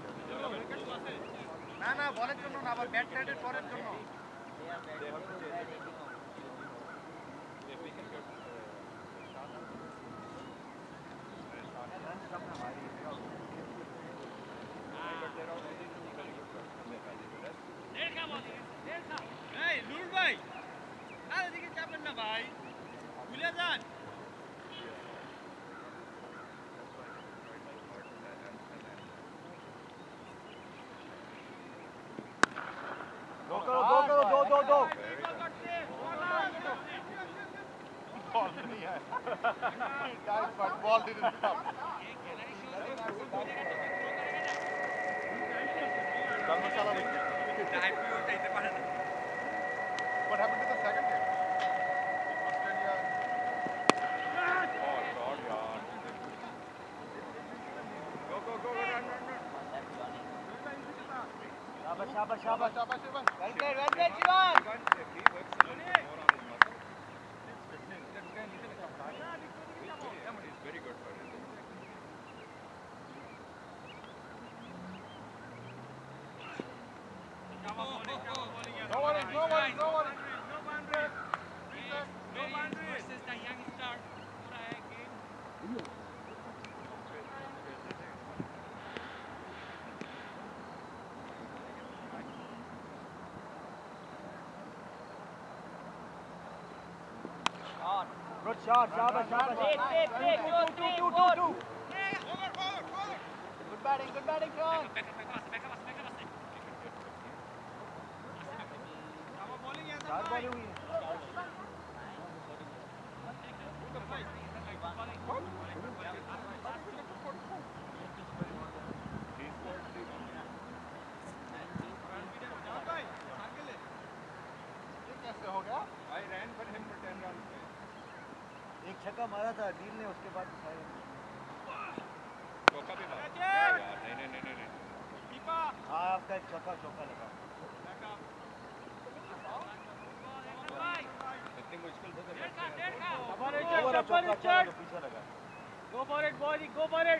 না বলের জন্য না, আবার ব্যাট ট্যাটের পরের জন্য। এই নুরুল ভাই না এদিকে চাপেন না ভাই, ভুলে যান। दो बॉल नहीं है guys, but ball didn't come. Dharmshala wicket. What happened to the second game? Australia. Oh God, yaar. Go, run. Shabash. Well played, Shivan. Very good for him. No worries. No boundaries. No boundaries. Versus the young star. पूरा है game. Good shot, shabash, shabash. Good batting, Sean. चार बॉलें हुई हैं. कैसे हो गया? I ran for him for 10 runs. एक छक्का मारा था डील ने, उसके बाद उठाया. चौका भी मारा यार. नहीं. हाँ आपका एक छक्का चौका लगा. इतनी मुश्किल से पीछे लगा. Go for it, boy. Go for it.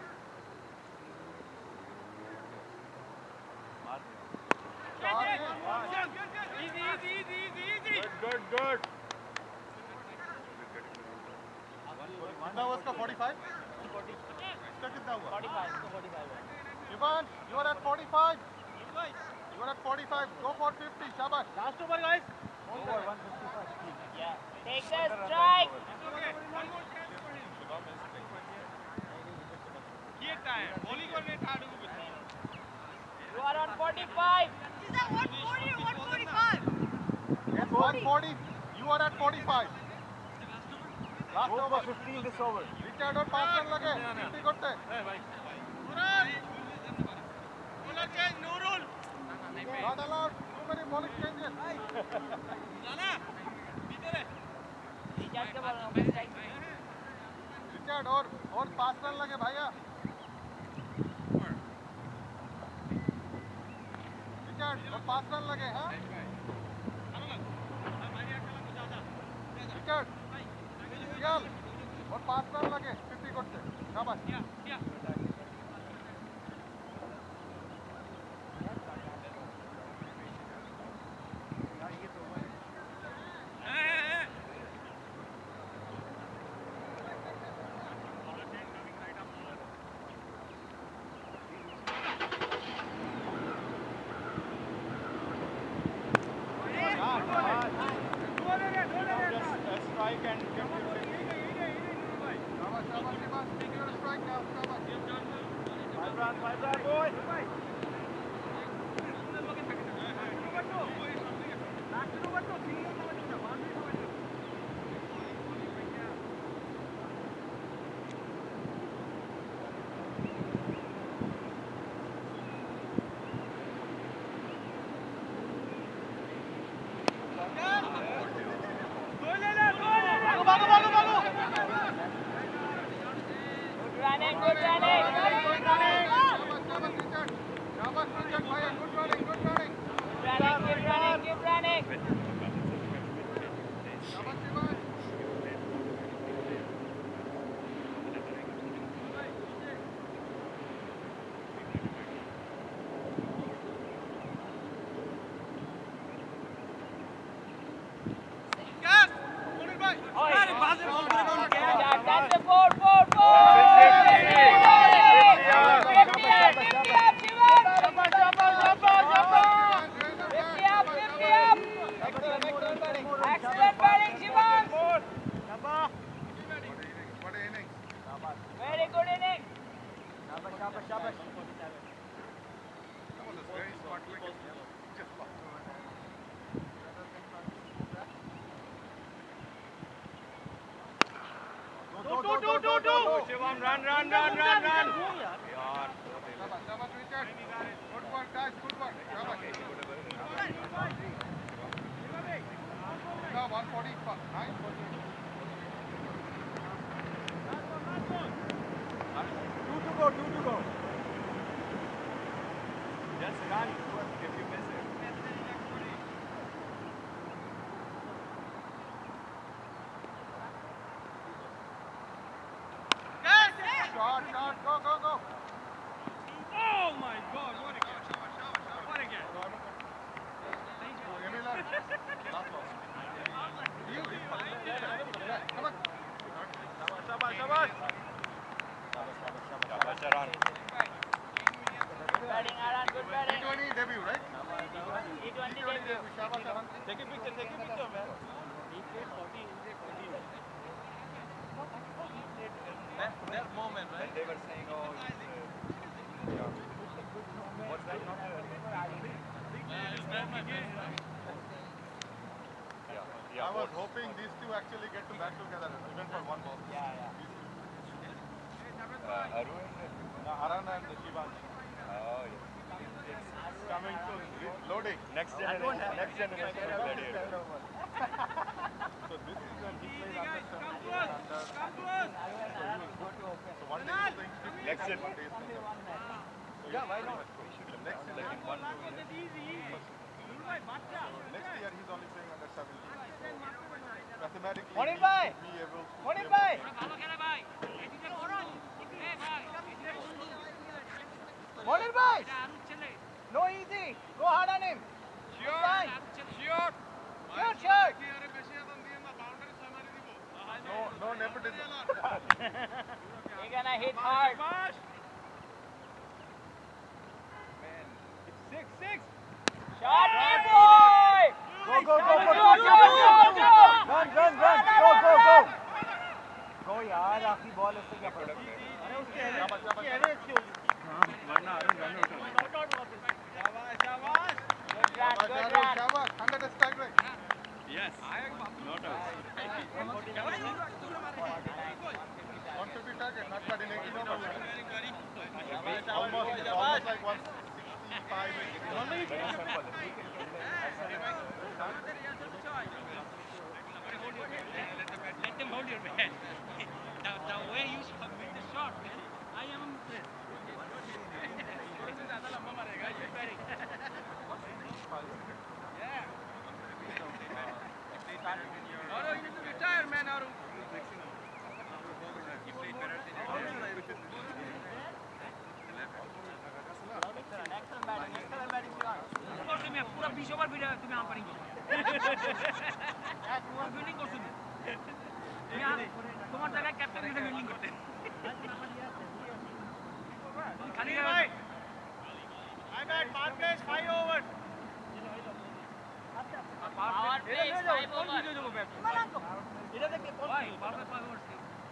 मार दिया. Easy. Good. कितना हुआ उसका 45? इसका कितना हुआ? 45. Ivan, you are at 45. You are at 45. Go for 50. Shabash. Last over, guys. Over 155. Yeah. Take the strike. You are on 45. Is that 140 or 145? It's 140. You are at 45. Last Over over. 15 this over. Richard और 5 run लगे. 50 करते. Not allowed. Too many bowling changes. Richard और 5 run लगे भैया. Richard और 5 run लगे हाँ. Richard. Real और 5 रन लगे. 50 करते. शाबाश. Shivam, run. Shabash Richard. Good work guys. Good work. Shabash. Now 145. Nice. 2 to go. Just run if you miss it. Shot. Go. Oh my God! What again? Emil, last ball. that moment, Then right? they were saying, oh, it's, what's that? Not I was hoping these two actually get to bat together, even for one ball. Arun? Aran and Shivansh. Oh, yes. Coming to loading. Next generation. Next generation. Gladiator. So this is when he played under 17 Come and close. under. Come close. So one day he's playing 50, Next gen. one day he's playing 70. Yeah, why not? We should have Next like in 1-2 years. Next year he's only playing under 17. So mathematically Morning, he bye. should be able to Morning, play bye. more. Morning, boys. No easy. Go hard on him. Sure. Sure. Sure, sure. No nepotism. You're gonna hit hard. Six. Shot, boy. Go, go, go, Go, go, go, go, go. Run, run, run. Go, go, go. Go यार आखिरी ball इससे क्या फर्क है? Shabash. Good run, good run. Shabash, 100 is strike rate. Yes. Not out. 150 target, not bad in 18 overs. Almost like 165. Let them hold your bat. The way you submit the shot, man, I am impressed. No, you need to retire, man. Arun. Excellent batting, Shivan. তুমি পুরো 20 over ভিড়ে তুমি umpiring করো fielding করছো তুমি তোমার জায়গায় captain এটা ফিল্ডিং করতেন খালি ভাই I bet Marcus 5 overs. Power play, 5 overs. এটা দেখে কোন ভাই পারফেক্ট 5 ওভার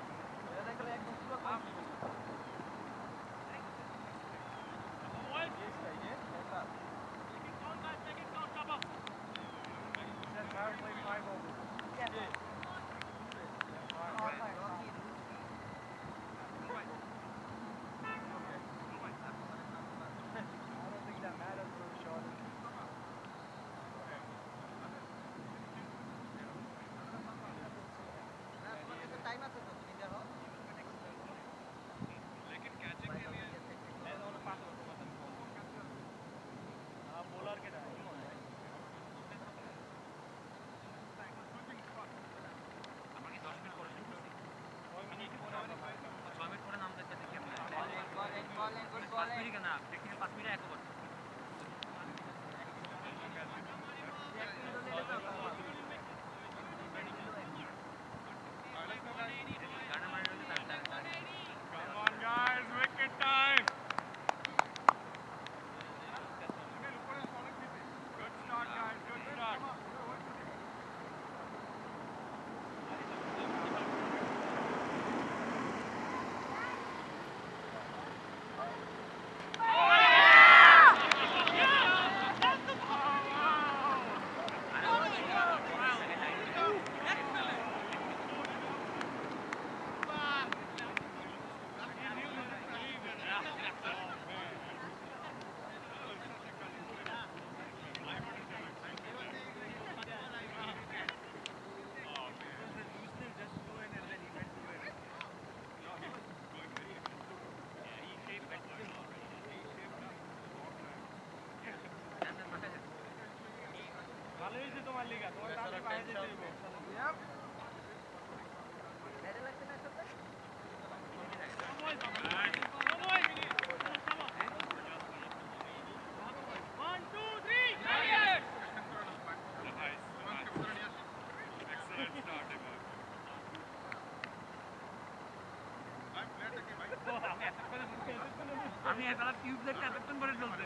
আমি এতটা টিউব দেখতে এতক্ষণ পরে চলতে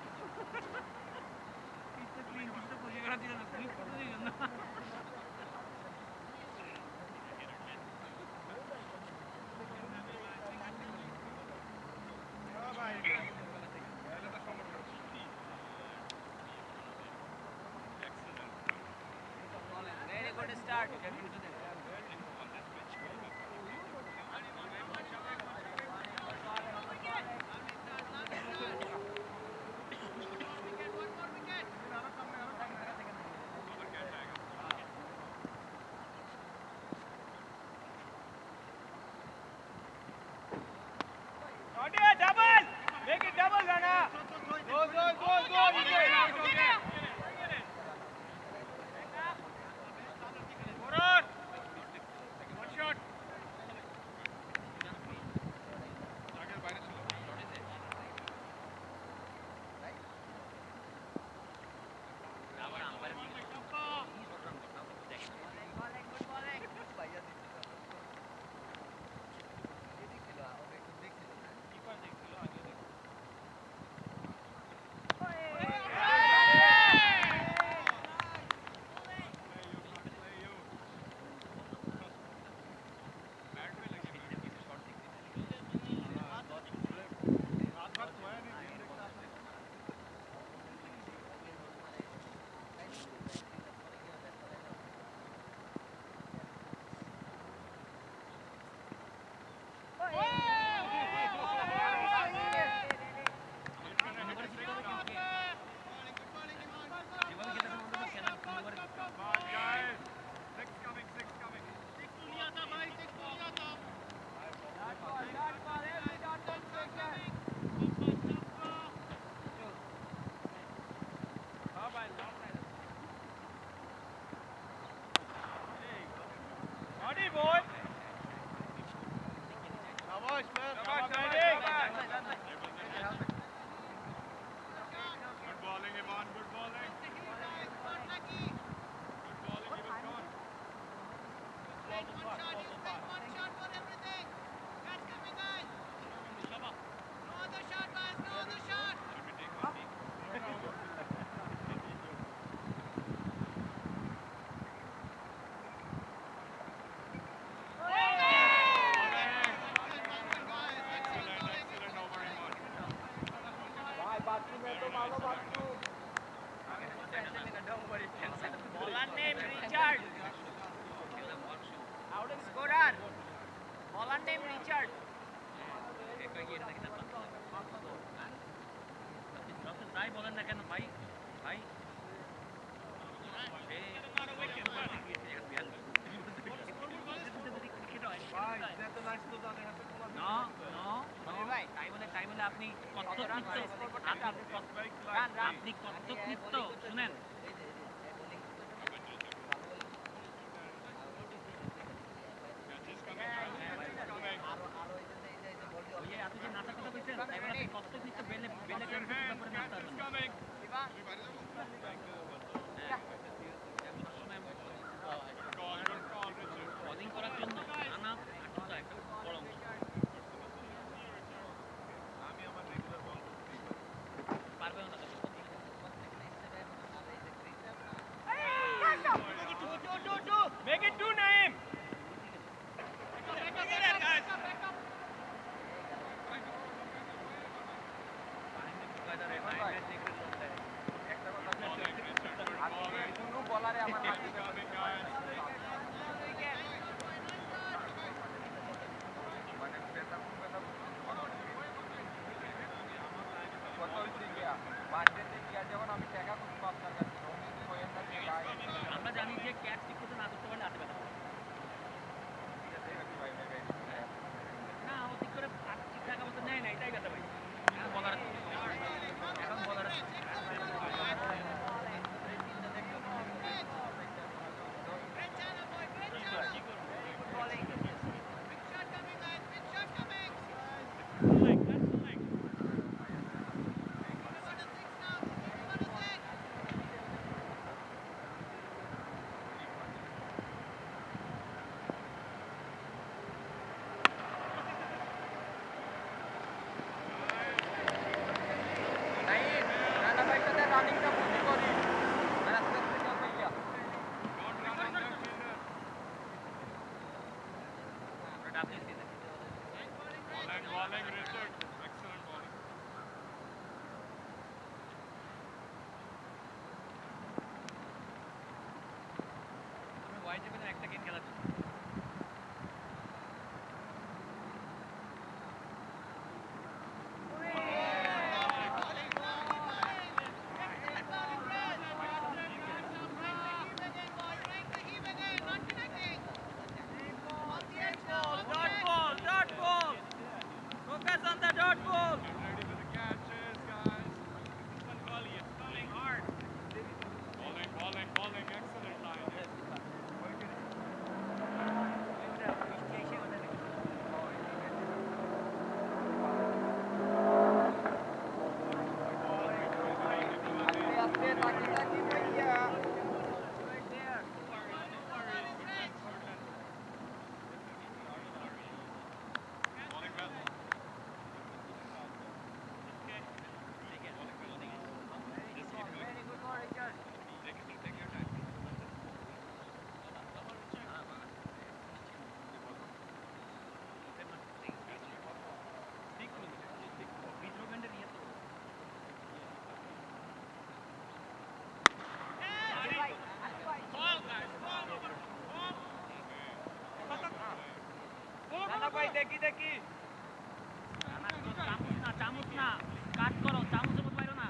পিছতে ক্লিন পিছতে পরিষ্কার করা ছিল না ক্লিপ করতে দিল না restart. Nadia, double! Make it double, Rana! Go, go, go, go! Moran! One shot. Naughty boy! Shabash, man. Shabash, Naughty! Good bowling, Ivan. Good bowling. Good bowling. He was gone. Excellent over, Ivan. Bowler name Richard. Out scorer. Bowler name Richard. তাই বলেন না কেন ভাই ভাই তাই বলে আপনি কত্তকৃত্য শুনেন আপনি যে নাচার কথা বলছেন তাই বলে আপনি কত্তকৃত্য বেলে বেলে করে নাচতে পারবেন না বোলিং করার জন্য নানা আটটা একটা বড় অংশ পারবে না Make it two, Naeem! আমরা জানি যে ক্যাচ ঠিক মতো না করতে পারলে হাতে ব্যথা পাবে না ও ঠিক করে ঠিক থাকা মতো নেয় না এটাই ব্যথা পাই এখন বলার Bowling, Richard. Excellent bowling. আমি ওয়াইড একটা গেম খেলার জন্য। Dot ball, dot ball. Focus on the dot ball. Get ready for the catches, guys. Falling hard. Balling. Excellent line. Balling well. Just keep going. Take your time. ভাই দেখি চামচ না কাট করো চামচের মতো বাইরো না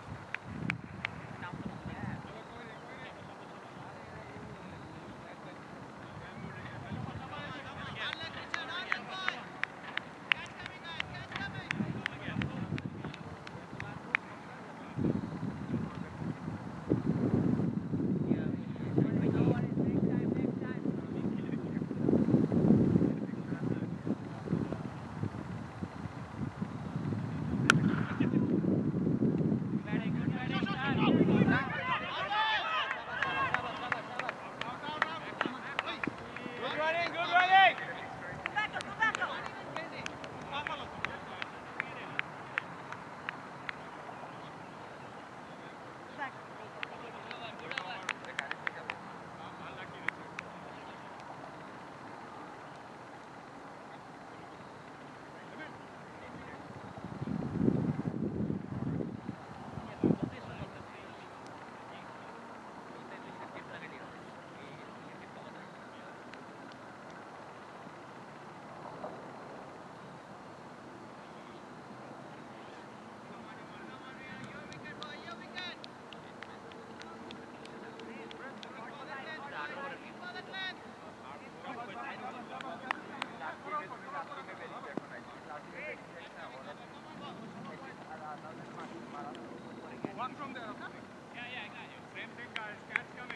One from there. Yeah, I got you. Same thing, guys. Catch coming.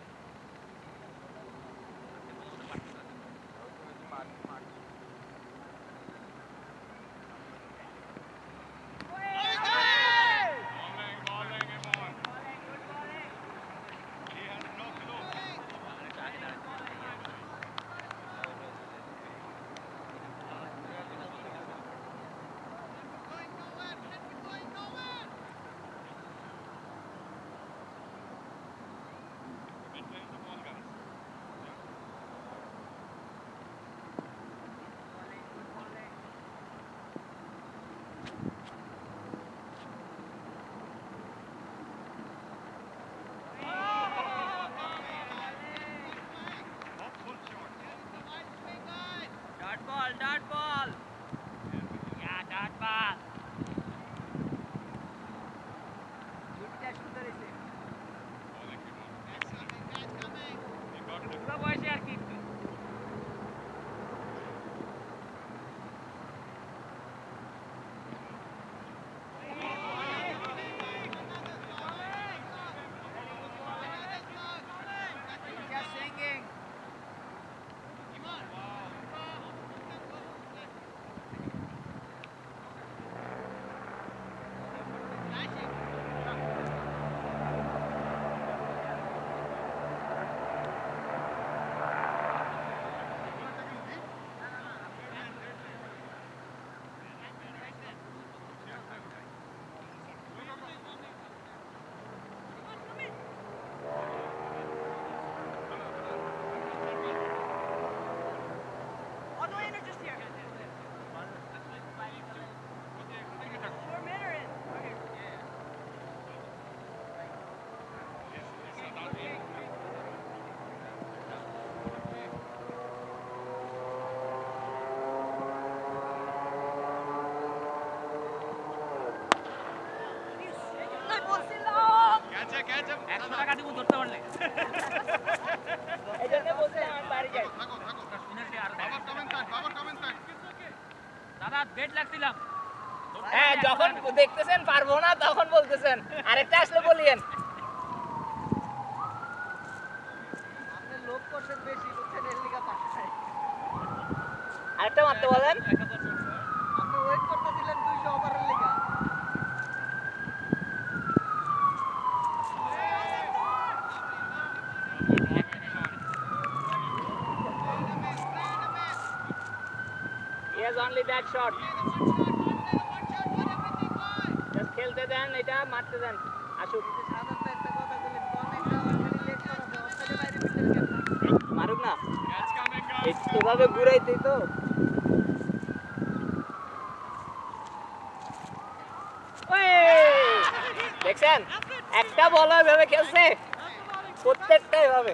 Balling him on. He has no clue. Been playing the ball, guys. Hopeful shot. dot ball yeah dot ball Balling him on. He got it. পুরো বয়সে আর কিন্তু এই জন্য বলছিলাম আমি বাড়ি যাই দাদা বেট লাগছিলাম হ্যাঁ যখন দেখতেছেন পারবো না তখন বলতেছেন আরেকটা আসলে বলিয়েন আপনি লোক করছেন বেশি করছেন এর লিগা পাঠায় আরেকটা মারতে বলেন আপনি ওয়েট করতে দিলেন 200 ওভারের লিগা he has only that shot just খেলতে দেন এটা মারতে দেন আসুক সাধারণত একটা কথা বলি অনেকটা অলরেডি লেট করা আছে অফসাইডে বাইরে ভিতরে গেল মারুক না এভাবে ঘুরাইতেই তো ওই! দেখছেন একটা বল এভাবে খেলছে প্রত্যেকটা এভাবে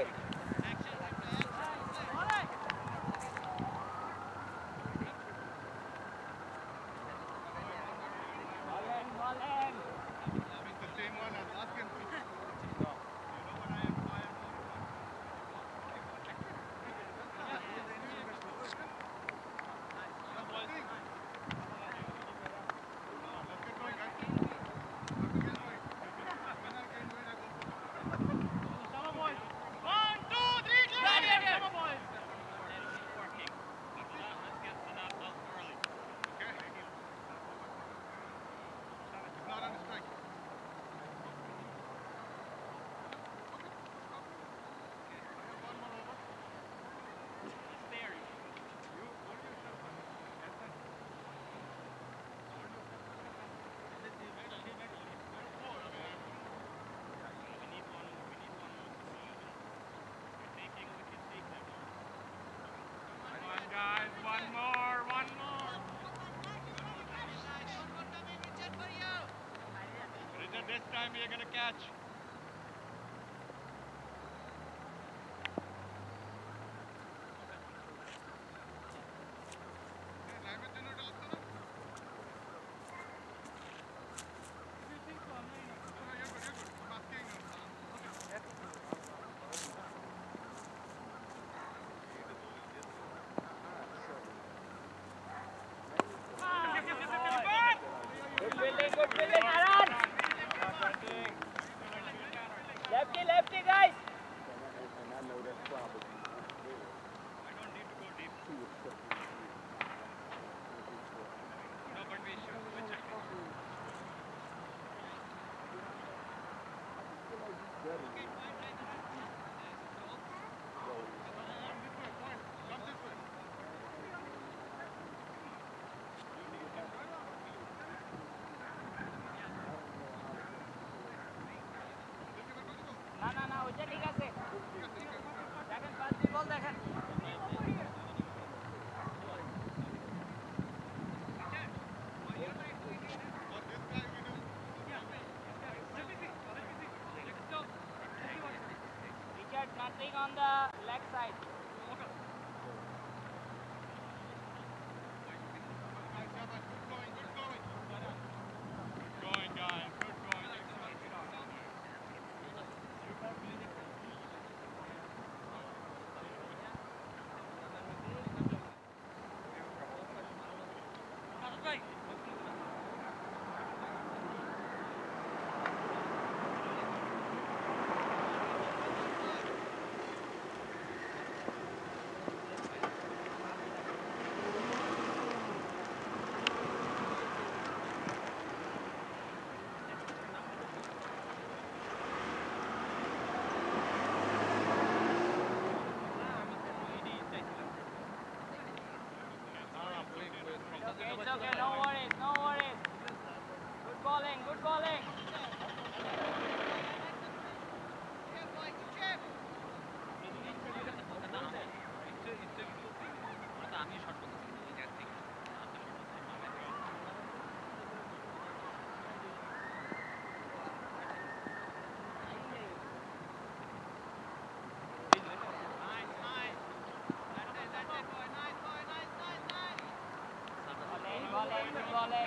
Guys, one more. Richard, this time we are going to catch. Good fielding, Aaron. Lefty, guys. না ওইটা ঠিক আছে দেখেন পাঁচ দিন বল দেখেন Richard, nothing on the leg side. Going, guys. Good going. It's okay, no worries. Good calling. Good calling.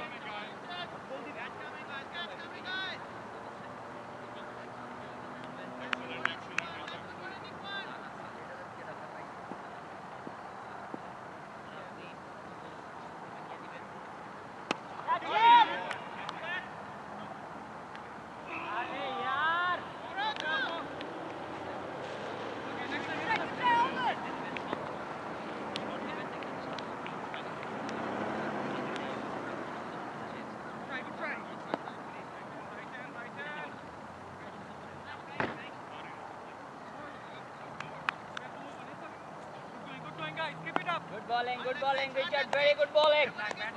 bowling, Richard. Very good bowling.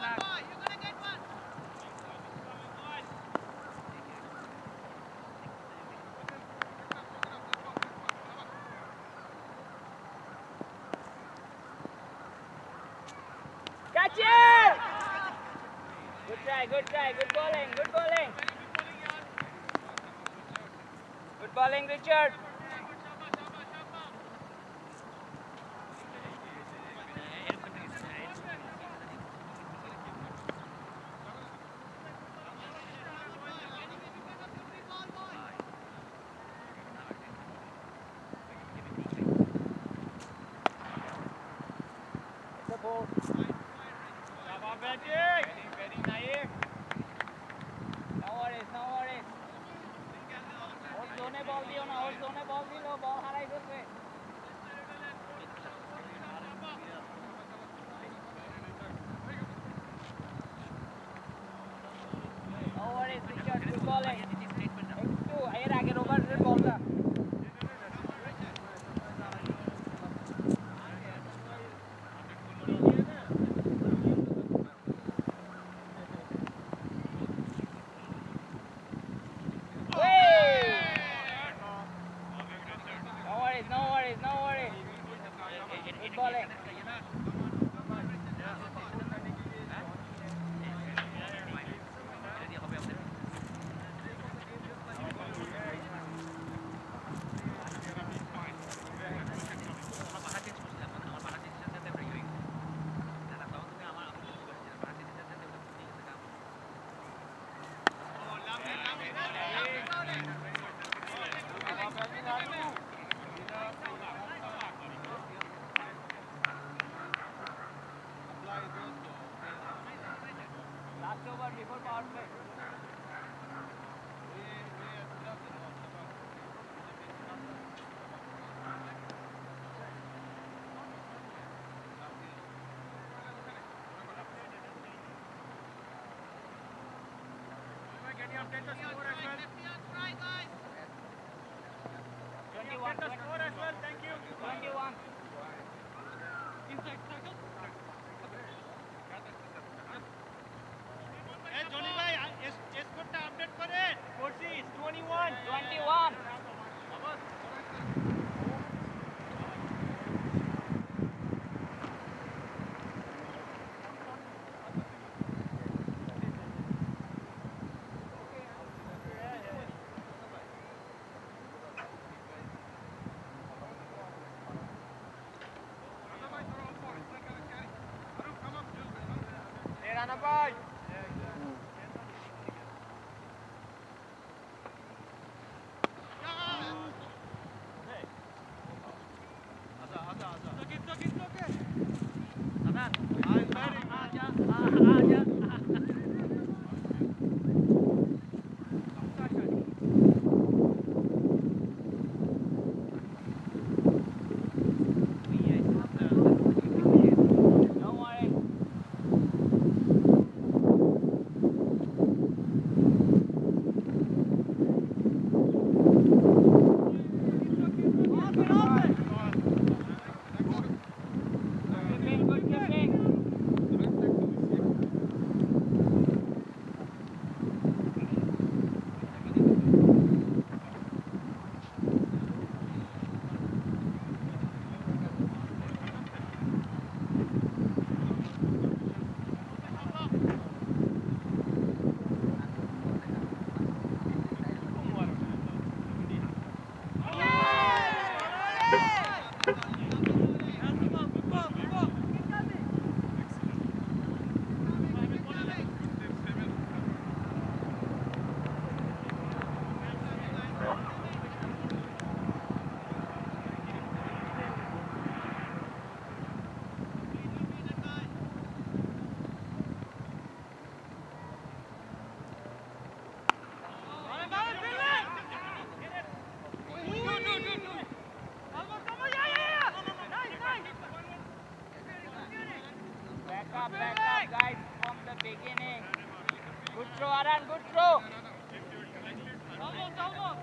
Catch it! Good try, good bowling. Good bowling, Richard. Very nice. No worries. और जोने ball दियो ना, और जोने ball दिलो, ball हाराई देबे. No worries, Richard. Good bowling. X2, ayer आगे रोबर रे बॉल दा. No worries. Good bowling. Last over before power play. Can you update the score as well? 21. The score as well, thank you. 21. Inside circle. Hey, Johnny bhai, score ta update karen. Corsi is 21. 21. Rana bhai. Back up, guys, from the beginning. Good throw, Aran, good throw. Almost.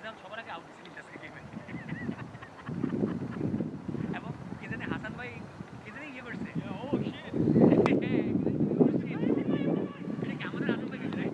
Mizan সবার আগে out দিছে আজকে গেমে এবং কে জানে হাসান ভাই কে জানে ইয়ে করছে ও শিট এটা কি আমাদের হাসান ভাই গেছে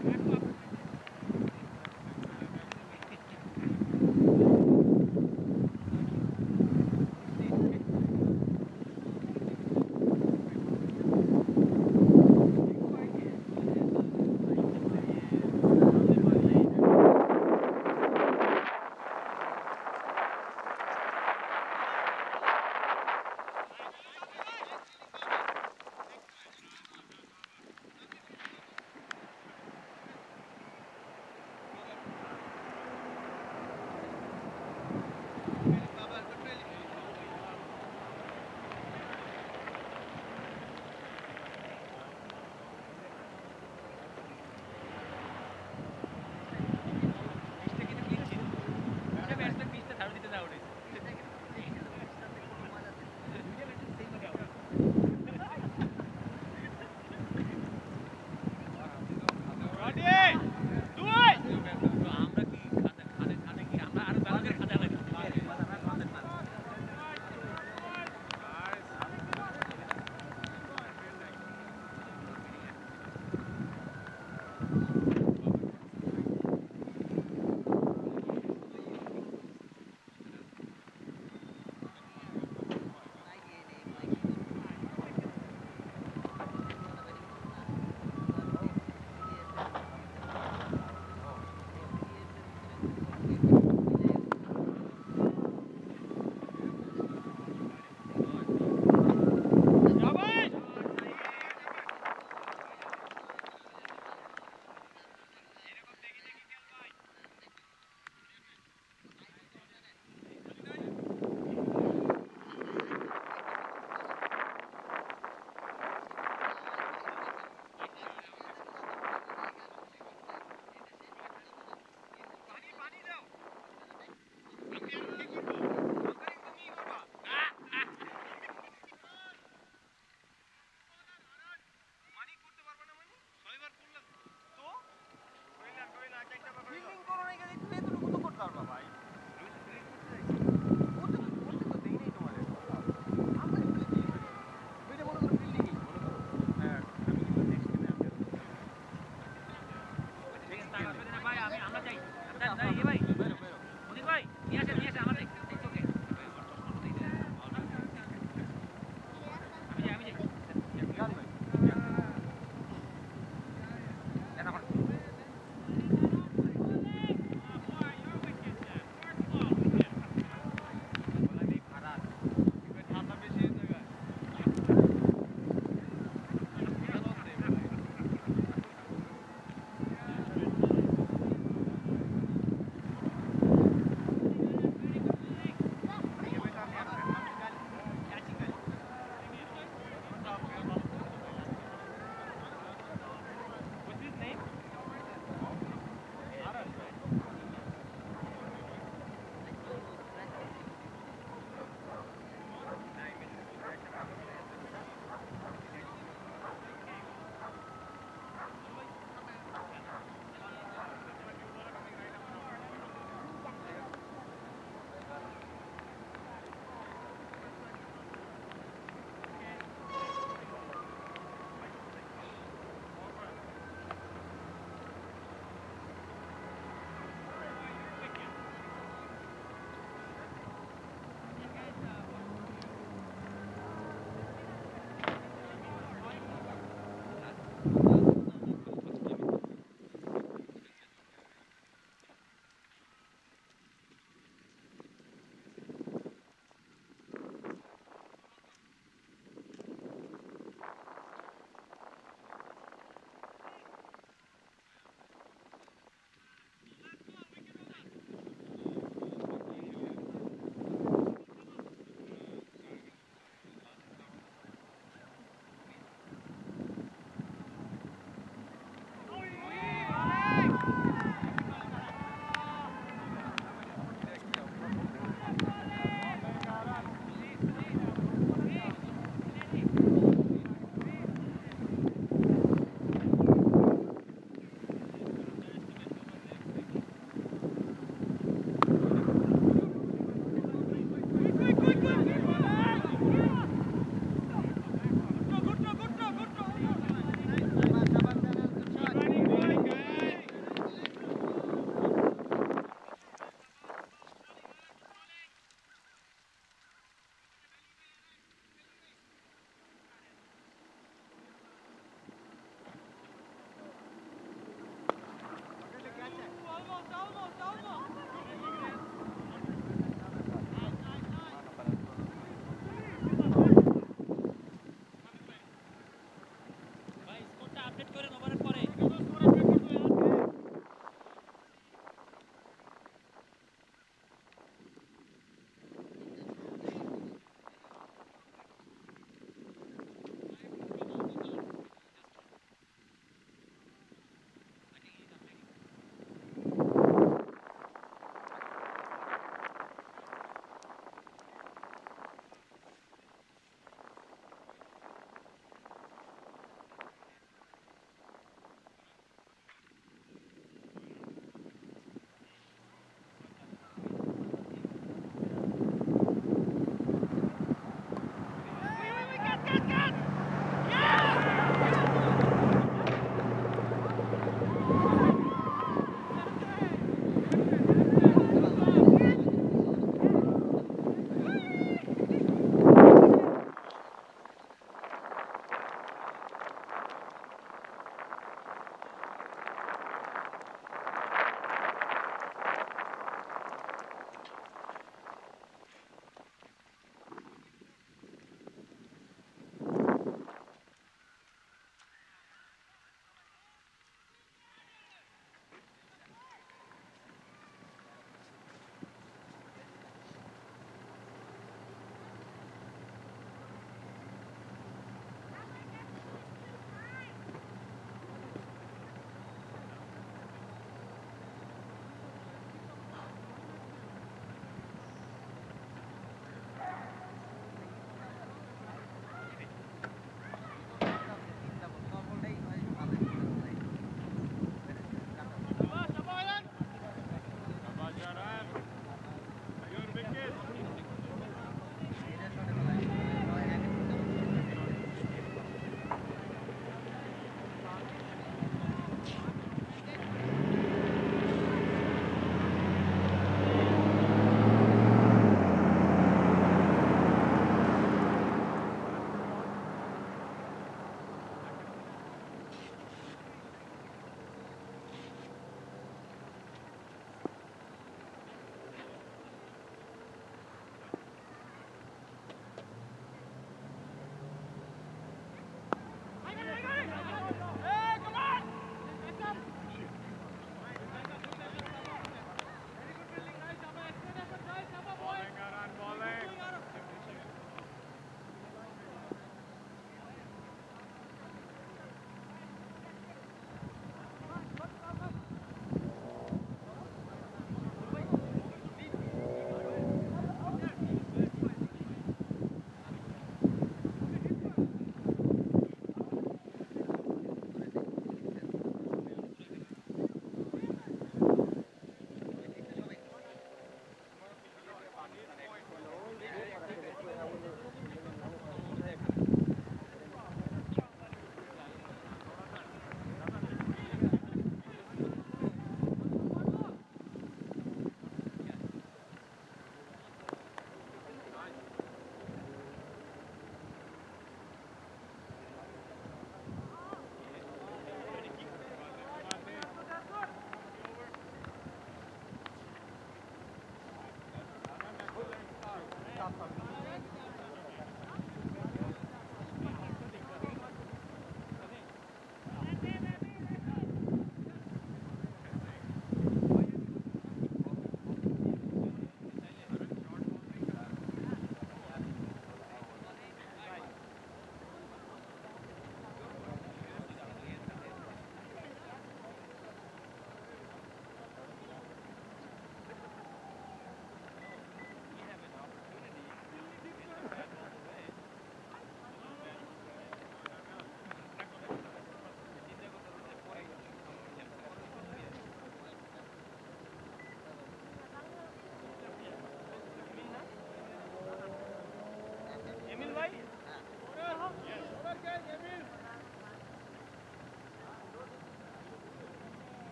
ফিল্ডিং করো না এখানে তুমি এতটুকু তো করতে পারবা ভাই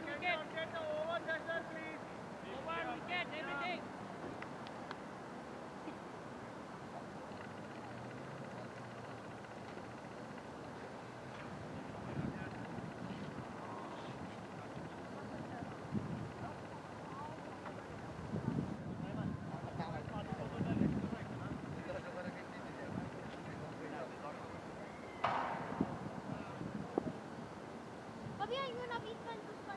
wicket. Get the over session, please. Over wicket, everything. Pabiya, yun na bitman, bitman.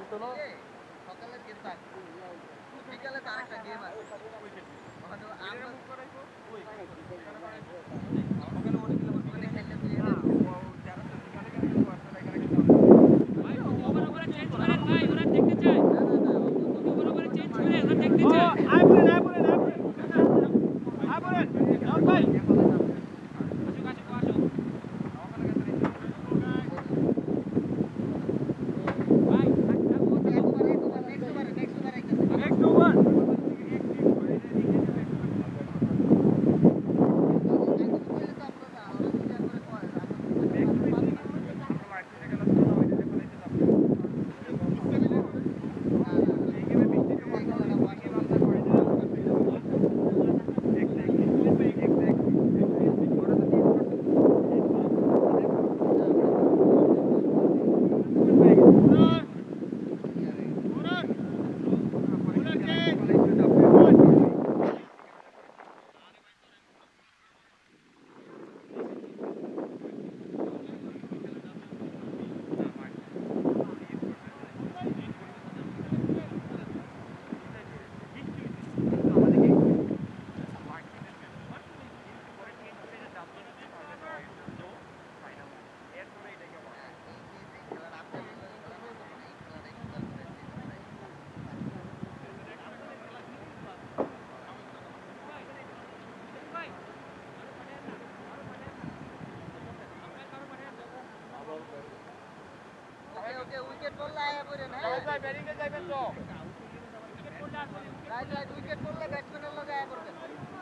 জানতো না সকালের গেম থাক বিকালে তো আরেকটা গেম আছে ওখানে আমরা ওখানে অনেকগুলো ওখানে খেললে ওকে উইকেট পড়লে আয়া পড়েন হ্যাঁ ভাই ব্যাটিং এ যাবেন তো রাইট উইকেট পড়লে ব্যাটসম্যানের লগে আয়া পড়বেন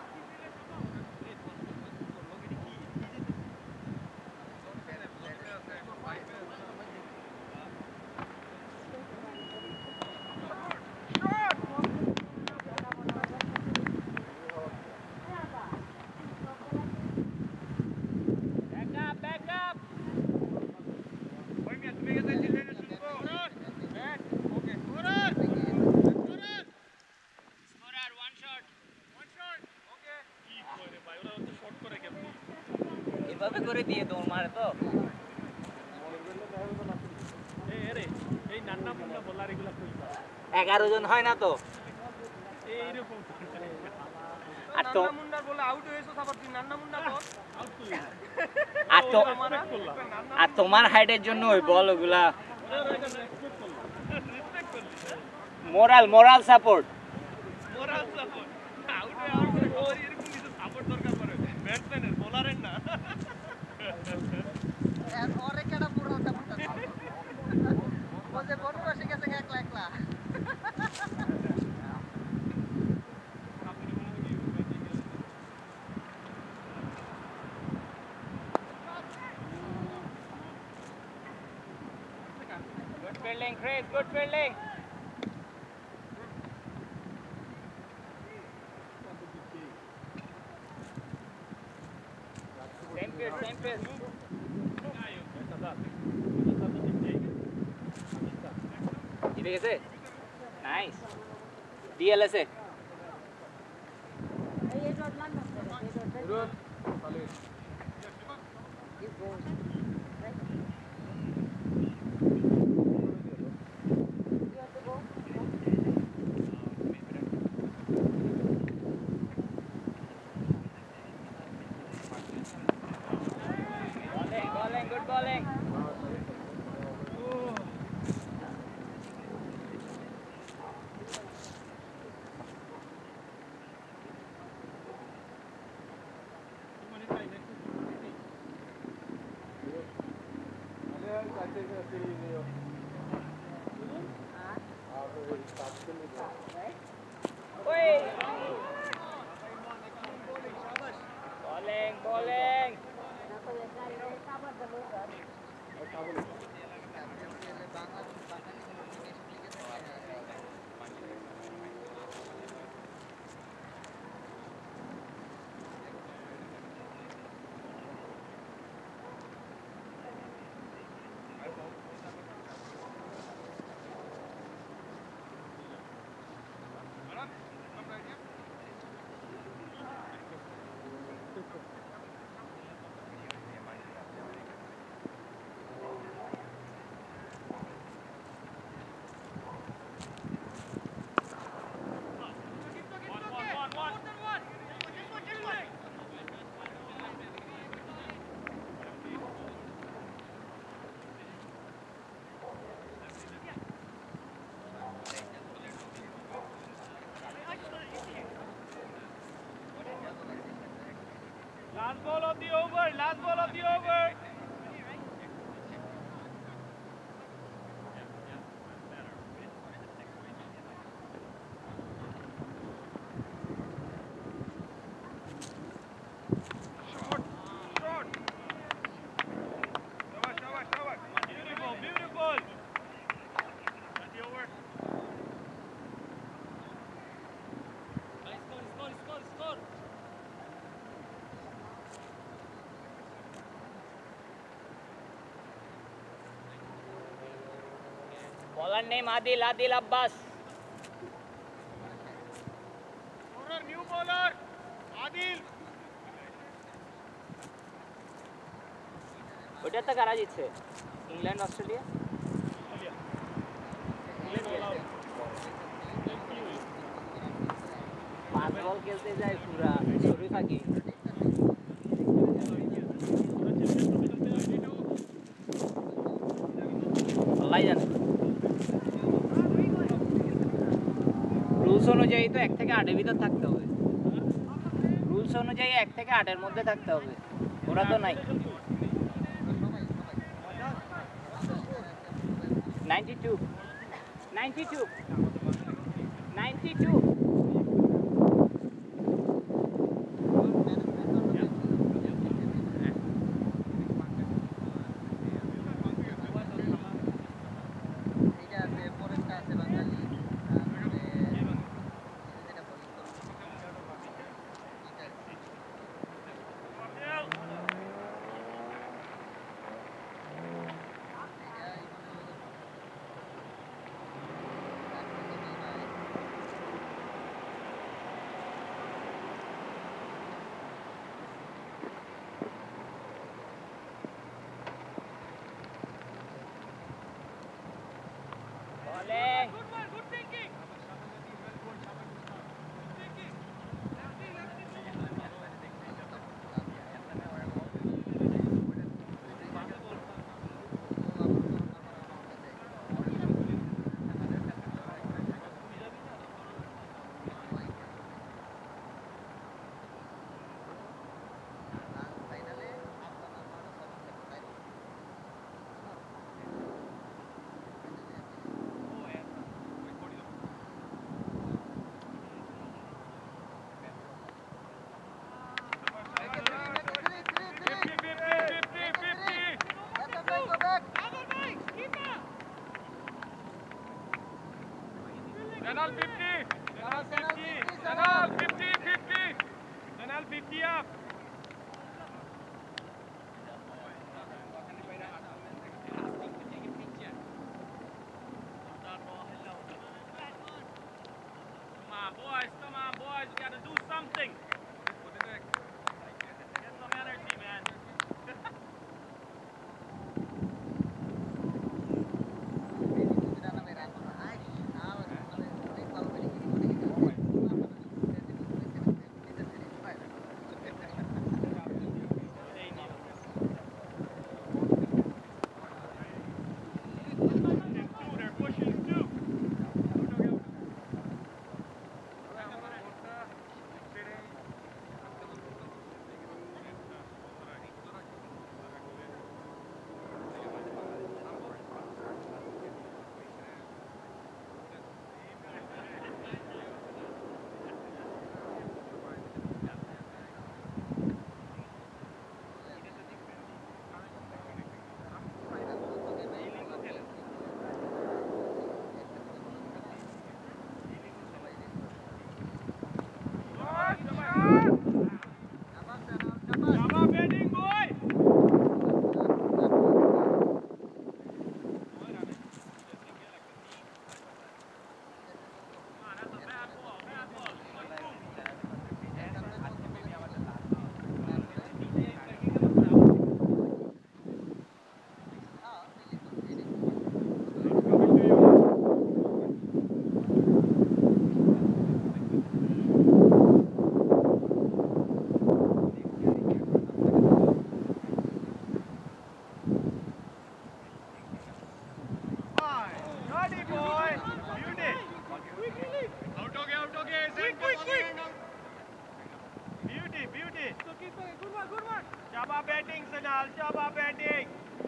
এভাবে করে দিয়ে দৌড় মারে তো এই নান্না মুন্না বলার এগুলা কই 11 জন হয় না তো এইরকম আর তো নান্না মুন্নার বলে আউট হয়েছে আবার তুই নান্না মুন্না বল আউট করি আর তোমার হাইটের জন্য ওই বল ওগুলা moral support moral support out হয়ে ওর এরকম কিছু সাপোর্ট দরকার পড়ে ব্যাটসম্যানের বোলারের না আর ওরে কেডা মোরাল সাপোর্ট ও যে বড় বসে গেছে একলা একলা Good fielding, Chris. Good fielding. Same pace, same pace. জিতে গেছে? Nice. DLSA. Bowling, good bowling. Bowling. Bowler name Adil Abbas. Bowler, new bowler. Adil. ওটা তো কারা জিতছে ইংল্যান্ড অস্ট্রেলিয়া পাঁচ বল খেলতে যায় পুরা শুরু থাকি আল্লাহ জানে রুলস অনুযায়ী তো 1 থেকে 8 এর ভিতর থাকতে হবে রুলস অনুযায়ী 1 থেকে 8 এর মধ্যে থাকতে হবে ওরা তো নাই 92 bowling Good thinking. Channel 50. Channel 50. Channel 50 up. Come on, boys. We got to do something. Get some energy, man. They're pushing two. Java batting, boy. Ready, boy. Beauty. Out हो गया. Quick. Beauty. Good one. Java batting, Sanal. Java batting.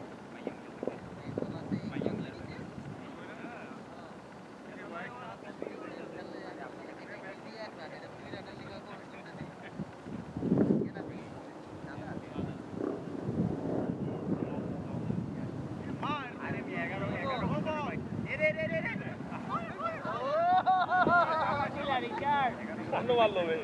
ধানো মারলো ভাই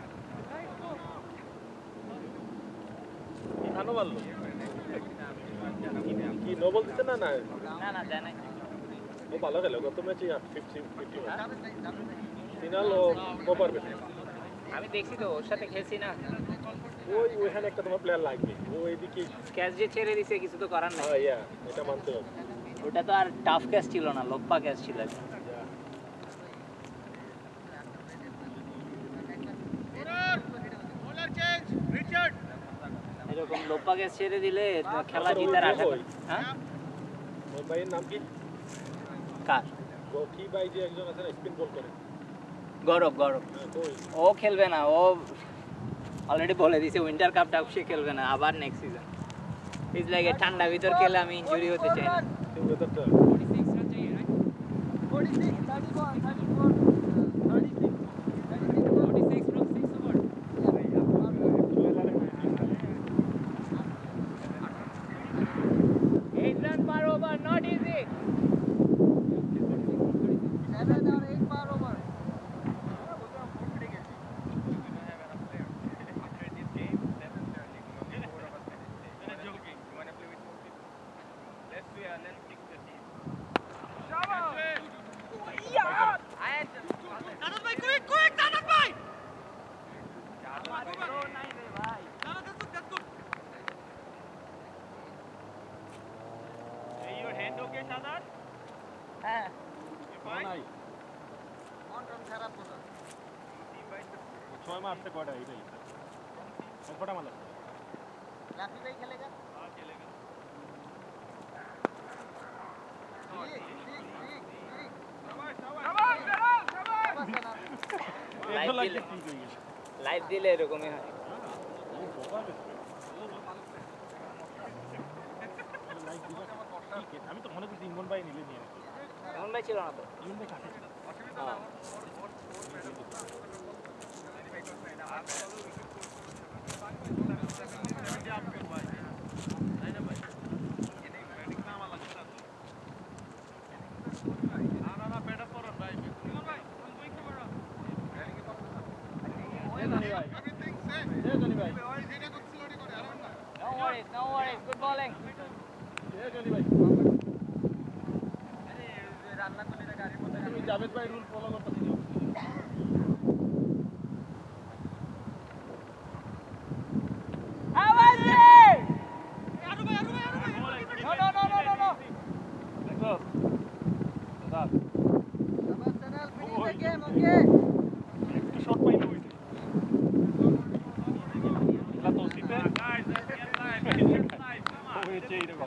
ধানো মারলো কি no ball দিছে না না দেয় নাই ও ভালো খেলে গত ম্যাচে 50 সিনাল ও পারবে আমি দেখছি তো ওর সাথে খেলছি না ওইখানে একটা তোমার প্লেয়ার লাগবে ও এদিকে ক্যাচ যে ছেড়ে দিছে কিছু তো করার নাই ইয়া এটা মানতে হবে ওটা তো আর টাফ ক্যাচ ছিল না লোপ্পা ক্যাচ ছিল এরকম লোপ্পা ক্যাচ ছেড়ে দিলে খেলা জিতার আশা হ্যাঁ ওই ভাইয়ের নাম কি কার কি ভাই যে একজন আছে স্পিন বল করে গৌরব ও খেলবে না ও অলরেডি বলে দিয়েছে উইন্টার কাপটা সে খেলবে না আবার next season is like a ঠান্ডা ভিতর খেলে আমি ইনজুরি হতে চাই না 46 run चाहिए right 46 31 34 36 46 from 6 over 8 run per over not easy 7 or 8 per over ছয় মারতে কয়টা এটাই কটা মারল राफी भाई खेलेगा हां खेलेगा লাইভ দিলে এরকমই হয় আমি তো মনে করছি ইমন ভাই নিলে নিয়ে এমন ভাই ছিল না তো ইমন ভাই কাছে No worries, good bowling. Javed ভাই রুল ফলো করতেছি শট পাইলো এটা তো সিপে হয়েছে এইরকম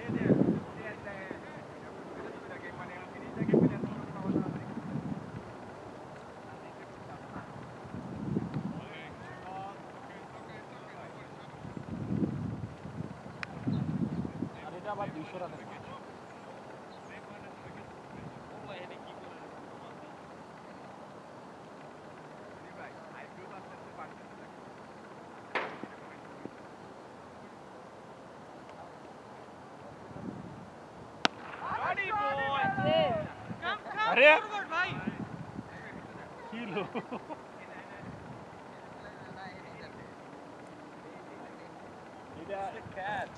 আর এটা আবার 200 রান अरे भाई किलो এটা ক্যাচ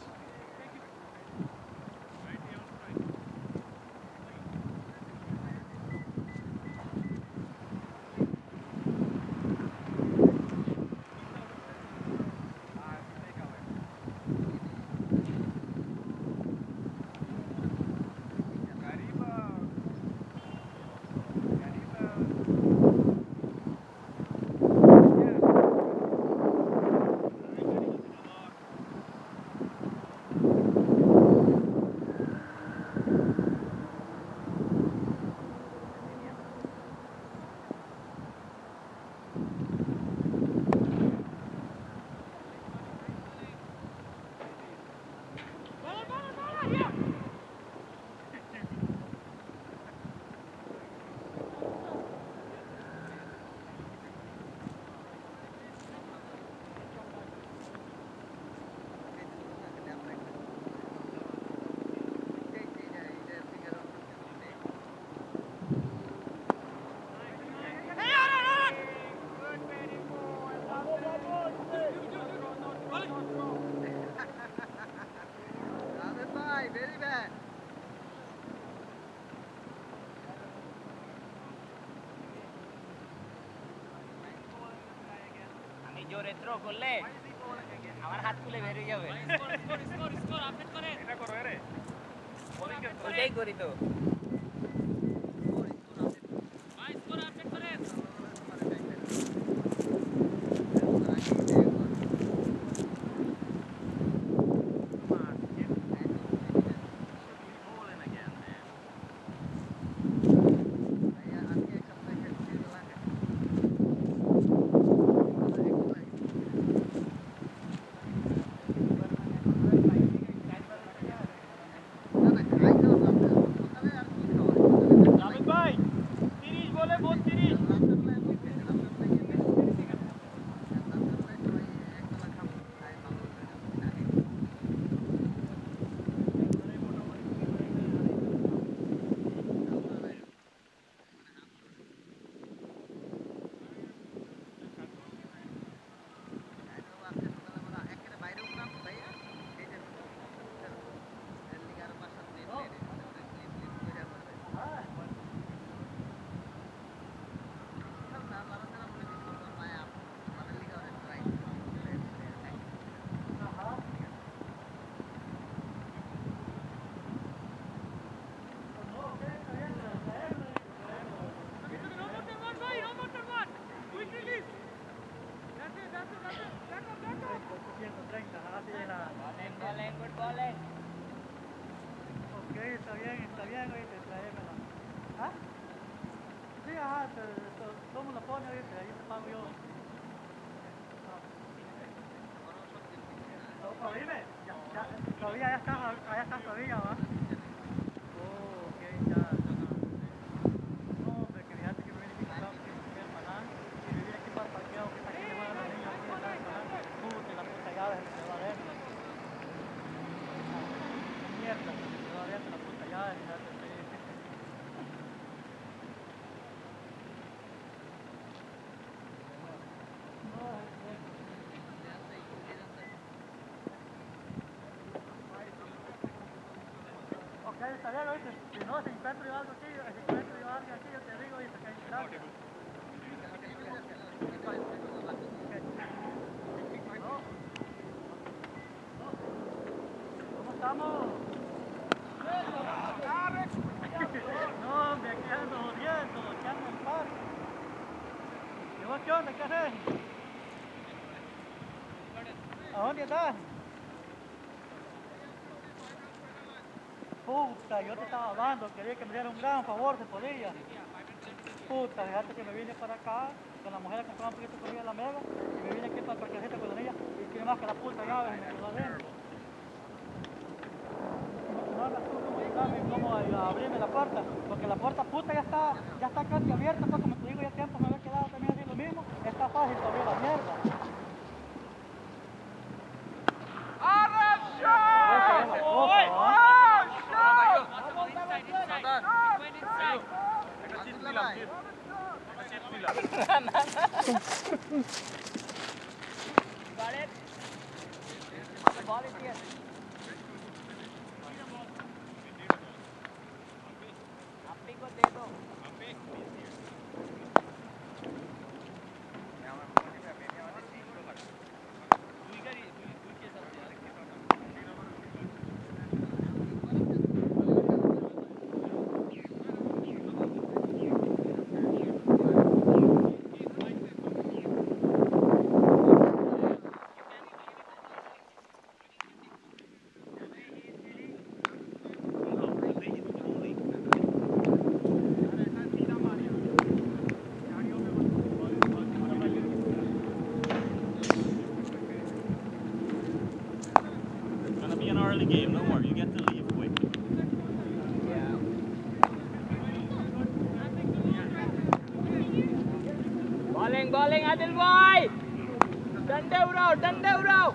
জোরে থ্রো করলে আমার হাত খুলে বের হয়ে যাবে এটা করো রে ওটাই করি তো Está bien, oíste, tráemela. ¿Ah? Sí, ajá, ¿cómo lo pone, oíste? Ahí te pago yo. Oíme, todavía allá está todavía, ¿va? Oh, ok, ya. No, hombre, que fíjate que me viene aquí para pagar, y me viene aquí para el parqueo, que está aquí le van a los niños aquí, están pagando. Puta, la puta llave se me va adentro. Mierda, se me va adentro la puta llave, fíjate. Está bien, oíste. Si no, si encuentro yo algo aquí, yo te digo, oíste, que gracias. ¿Cómo estamos? No, hombre, aquí ando jodiendo, aquí ando en el parque. ¿Y vos qué onda? ¿Qué haces? ¿A dónde estás? Puta, yo te estaba hablando, quería que me diera un gran favor, se podía. Puta, fíjate que me vine para acá, con la mujer a comprar un poquito de comida en la mega, y me vine aquí para el parquecito con la niña, y que más que la puta llave me quedó adentro. No andas tú como llegarme, como a abrirme la puerta, porque la puerta puta ya está casi abierta, pues como te digo, ya tiempo me había quedado también así lo mismo, está fácil para abrir la mierda. Got it? The ball is here. Appy को दे दो. Early game, no more. You get to leave quick. Bowling, Adil boy! Dande urao!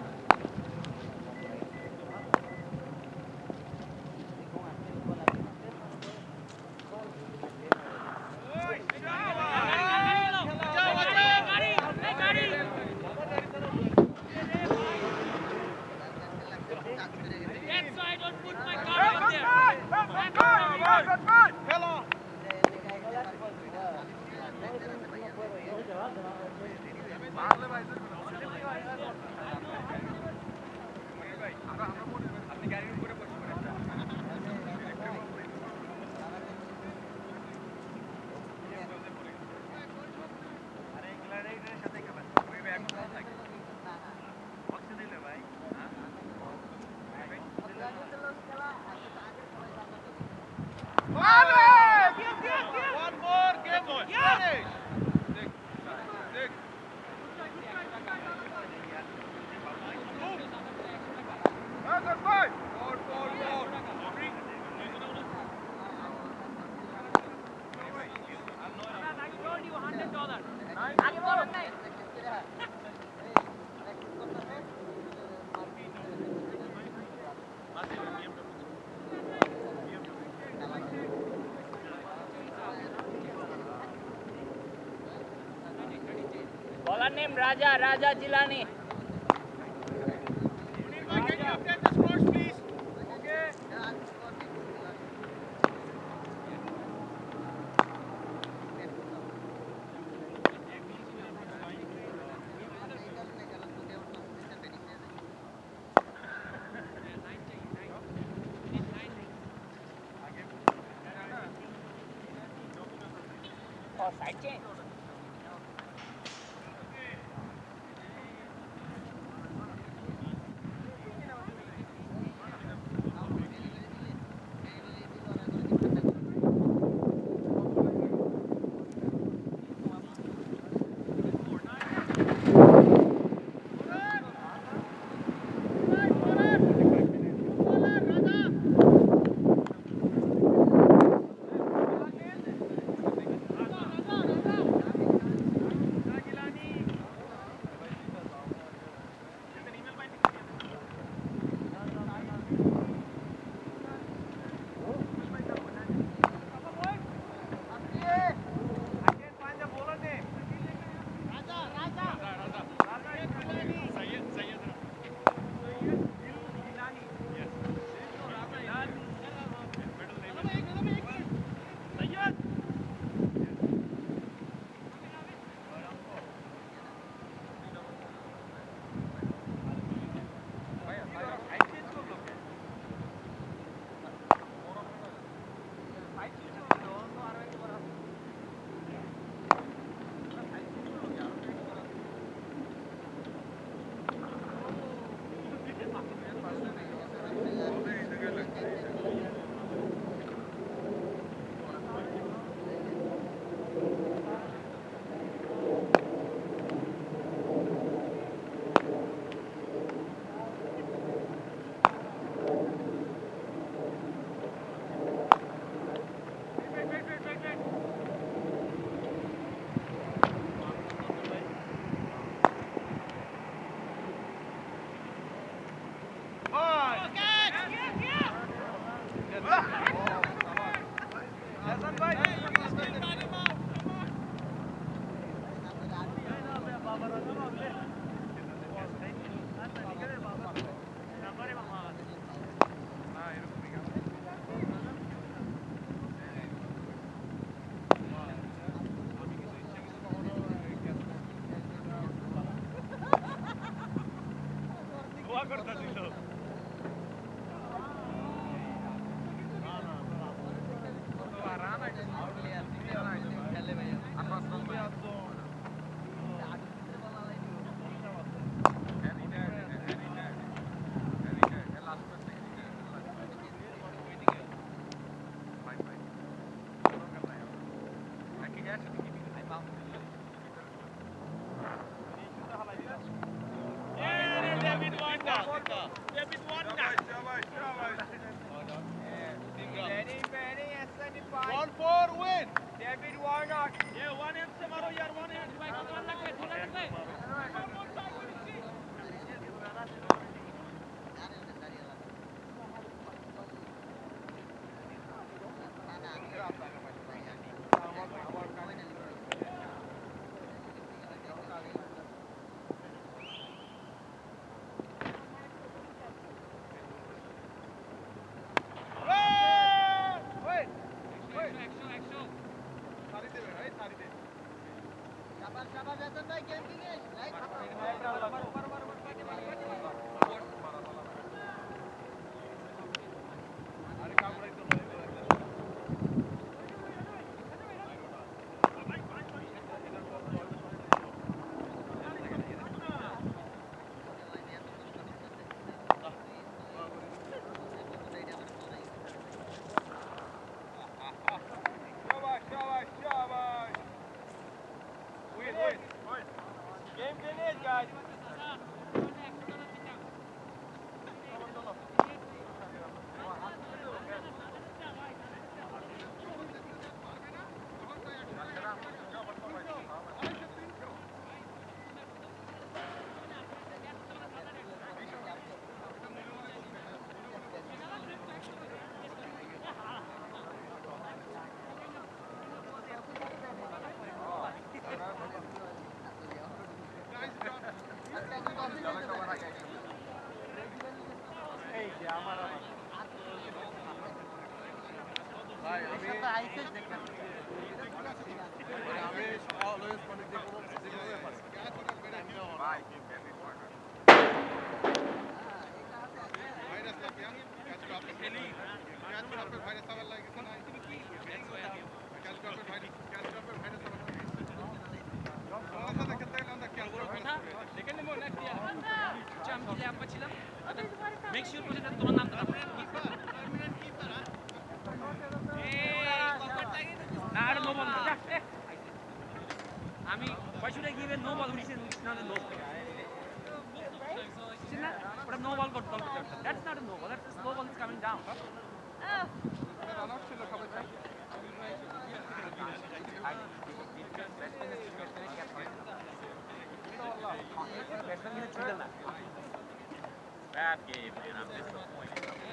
One name Raja Jilani. Can you update the scores, please? Okay. Oh, side change. ভাই আমি always মানে যে কোনো পারে ভাই virus না क्या कैच ड्रॉप पे ভাইরাস আবার লাগে না তুমি কি कैच ड्रॉप पे ভাইরাস আমার সাথে খেলতে গেলে আমরা খেয়াল করব দেখে নেব না কি আমি কি ল্যাব ছিলাম মেক শিওর করে তোমার নামটা না আর নো বল আমি why should I give a no ball which is not a no but a no ball got that's not a no ball that's a slow ball is coming down run out ছিল সবাই bad game man I'm disappointed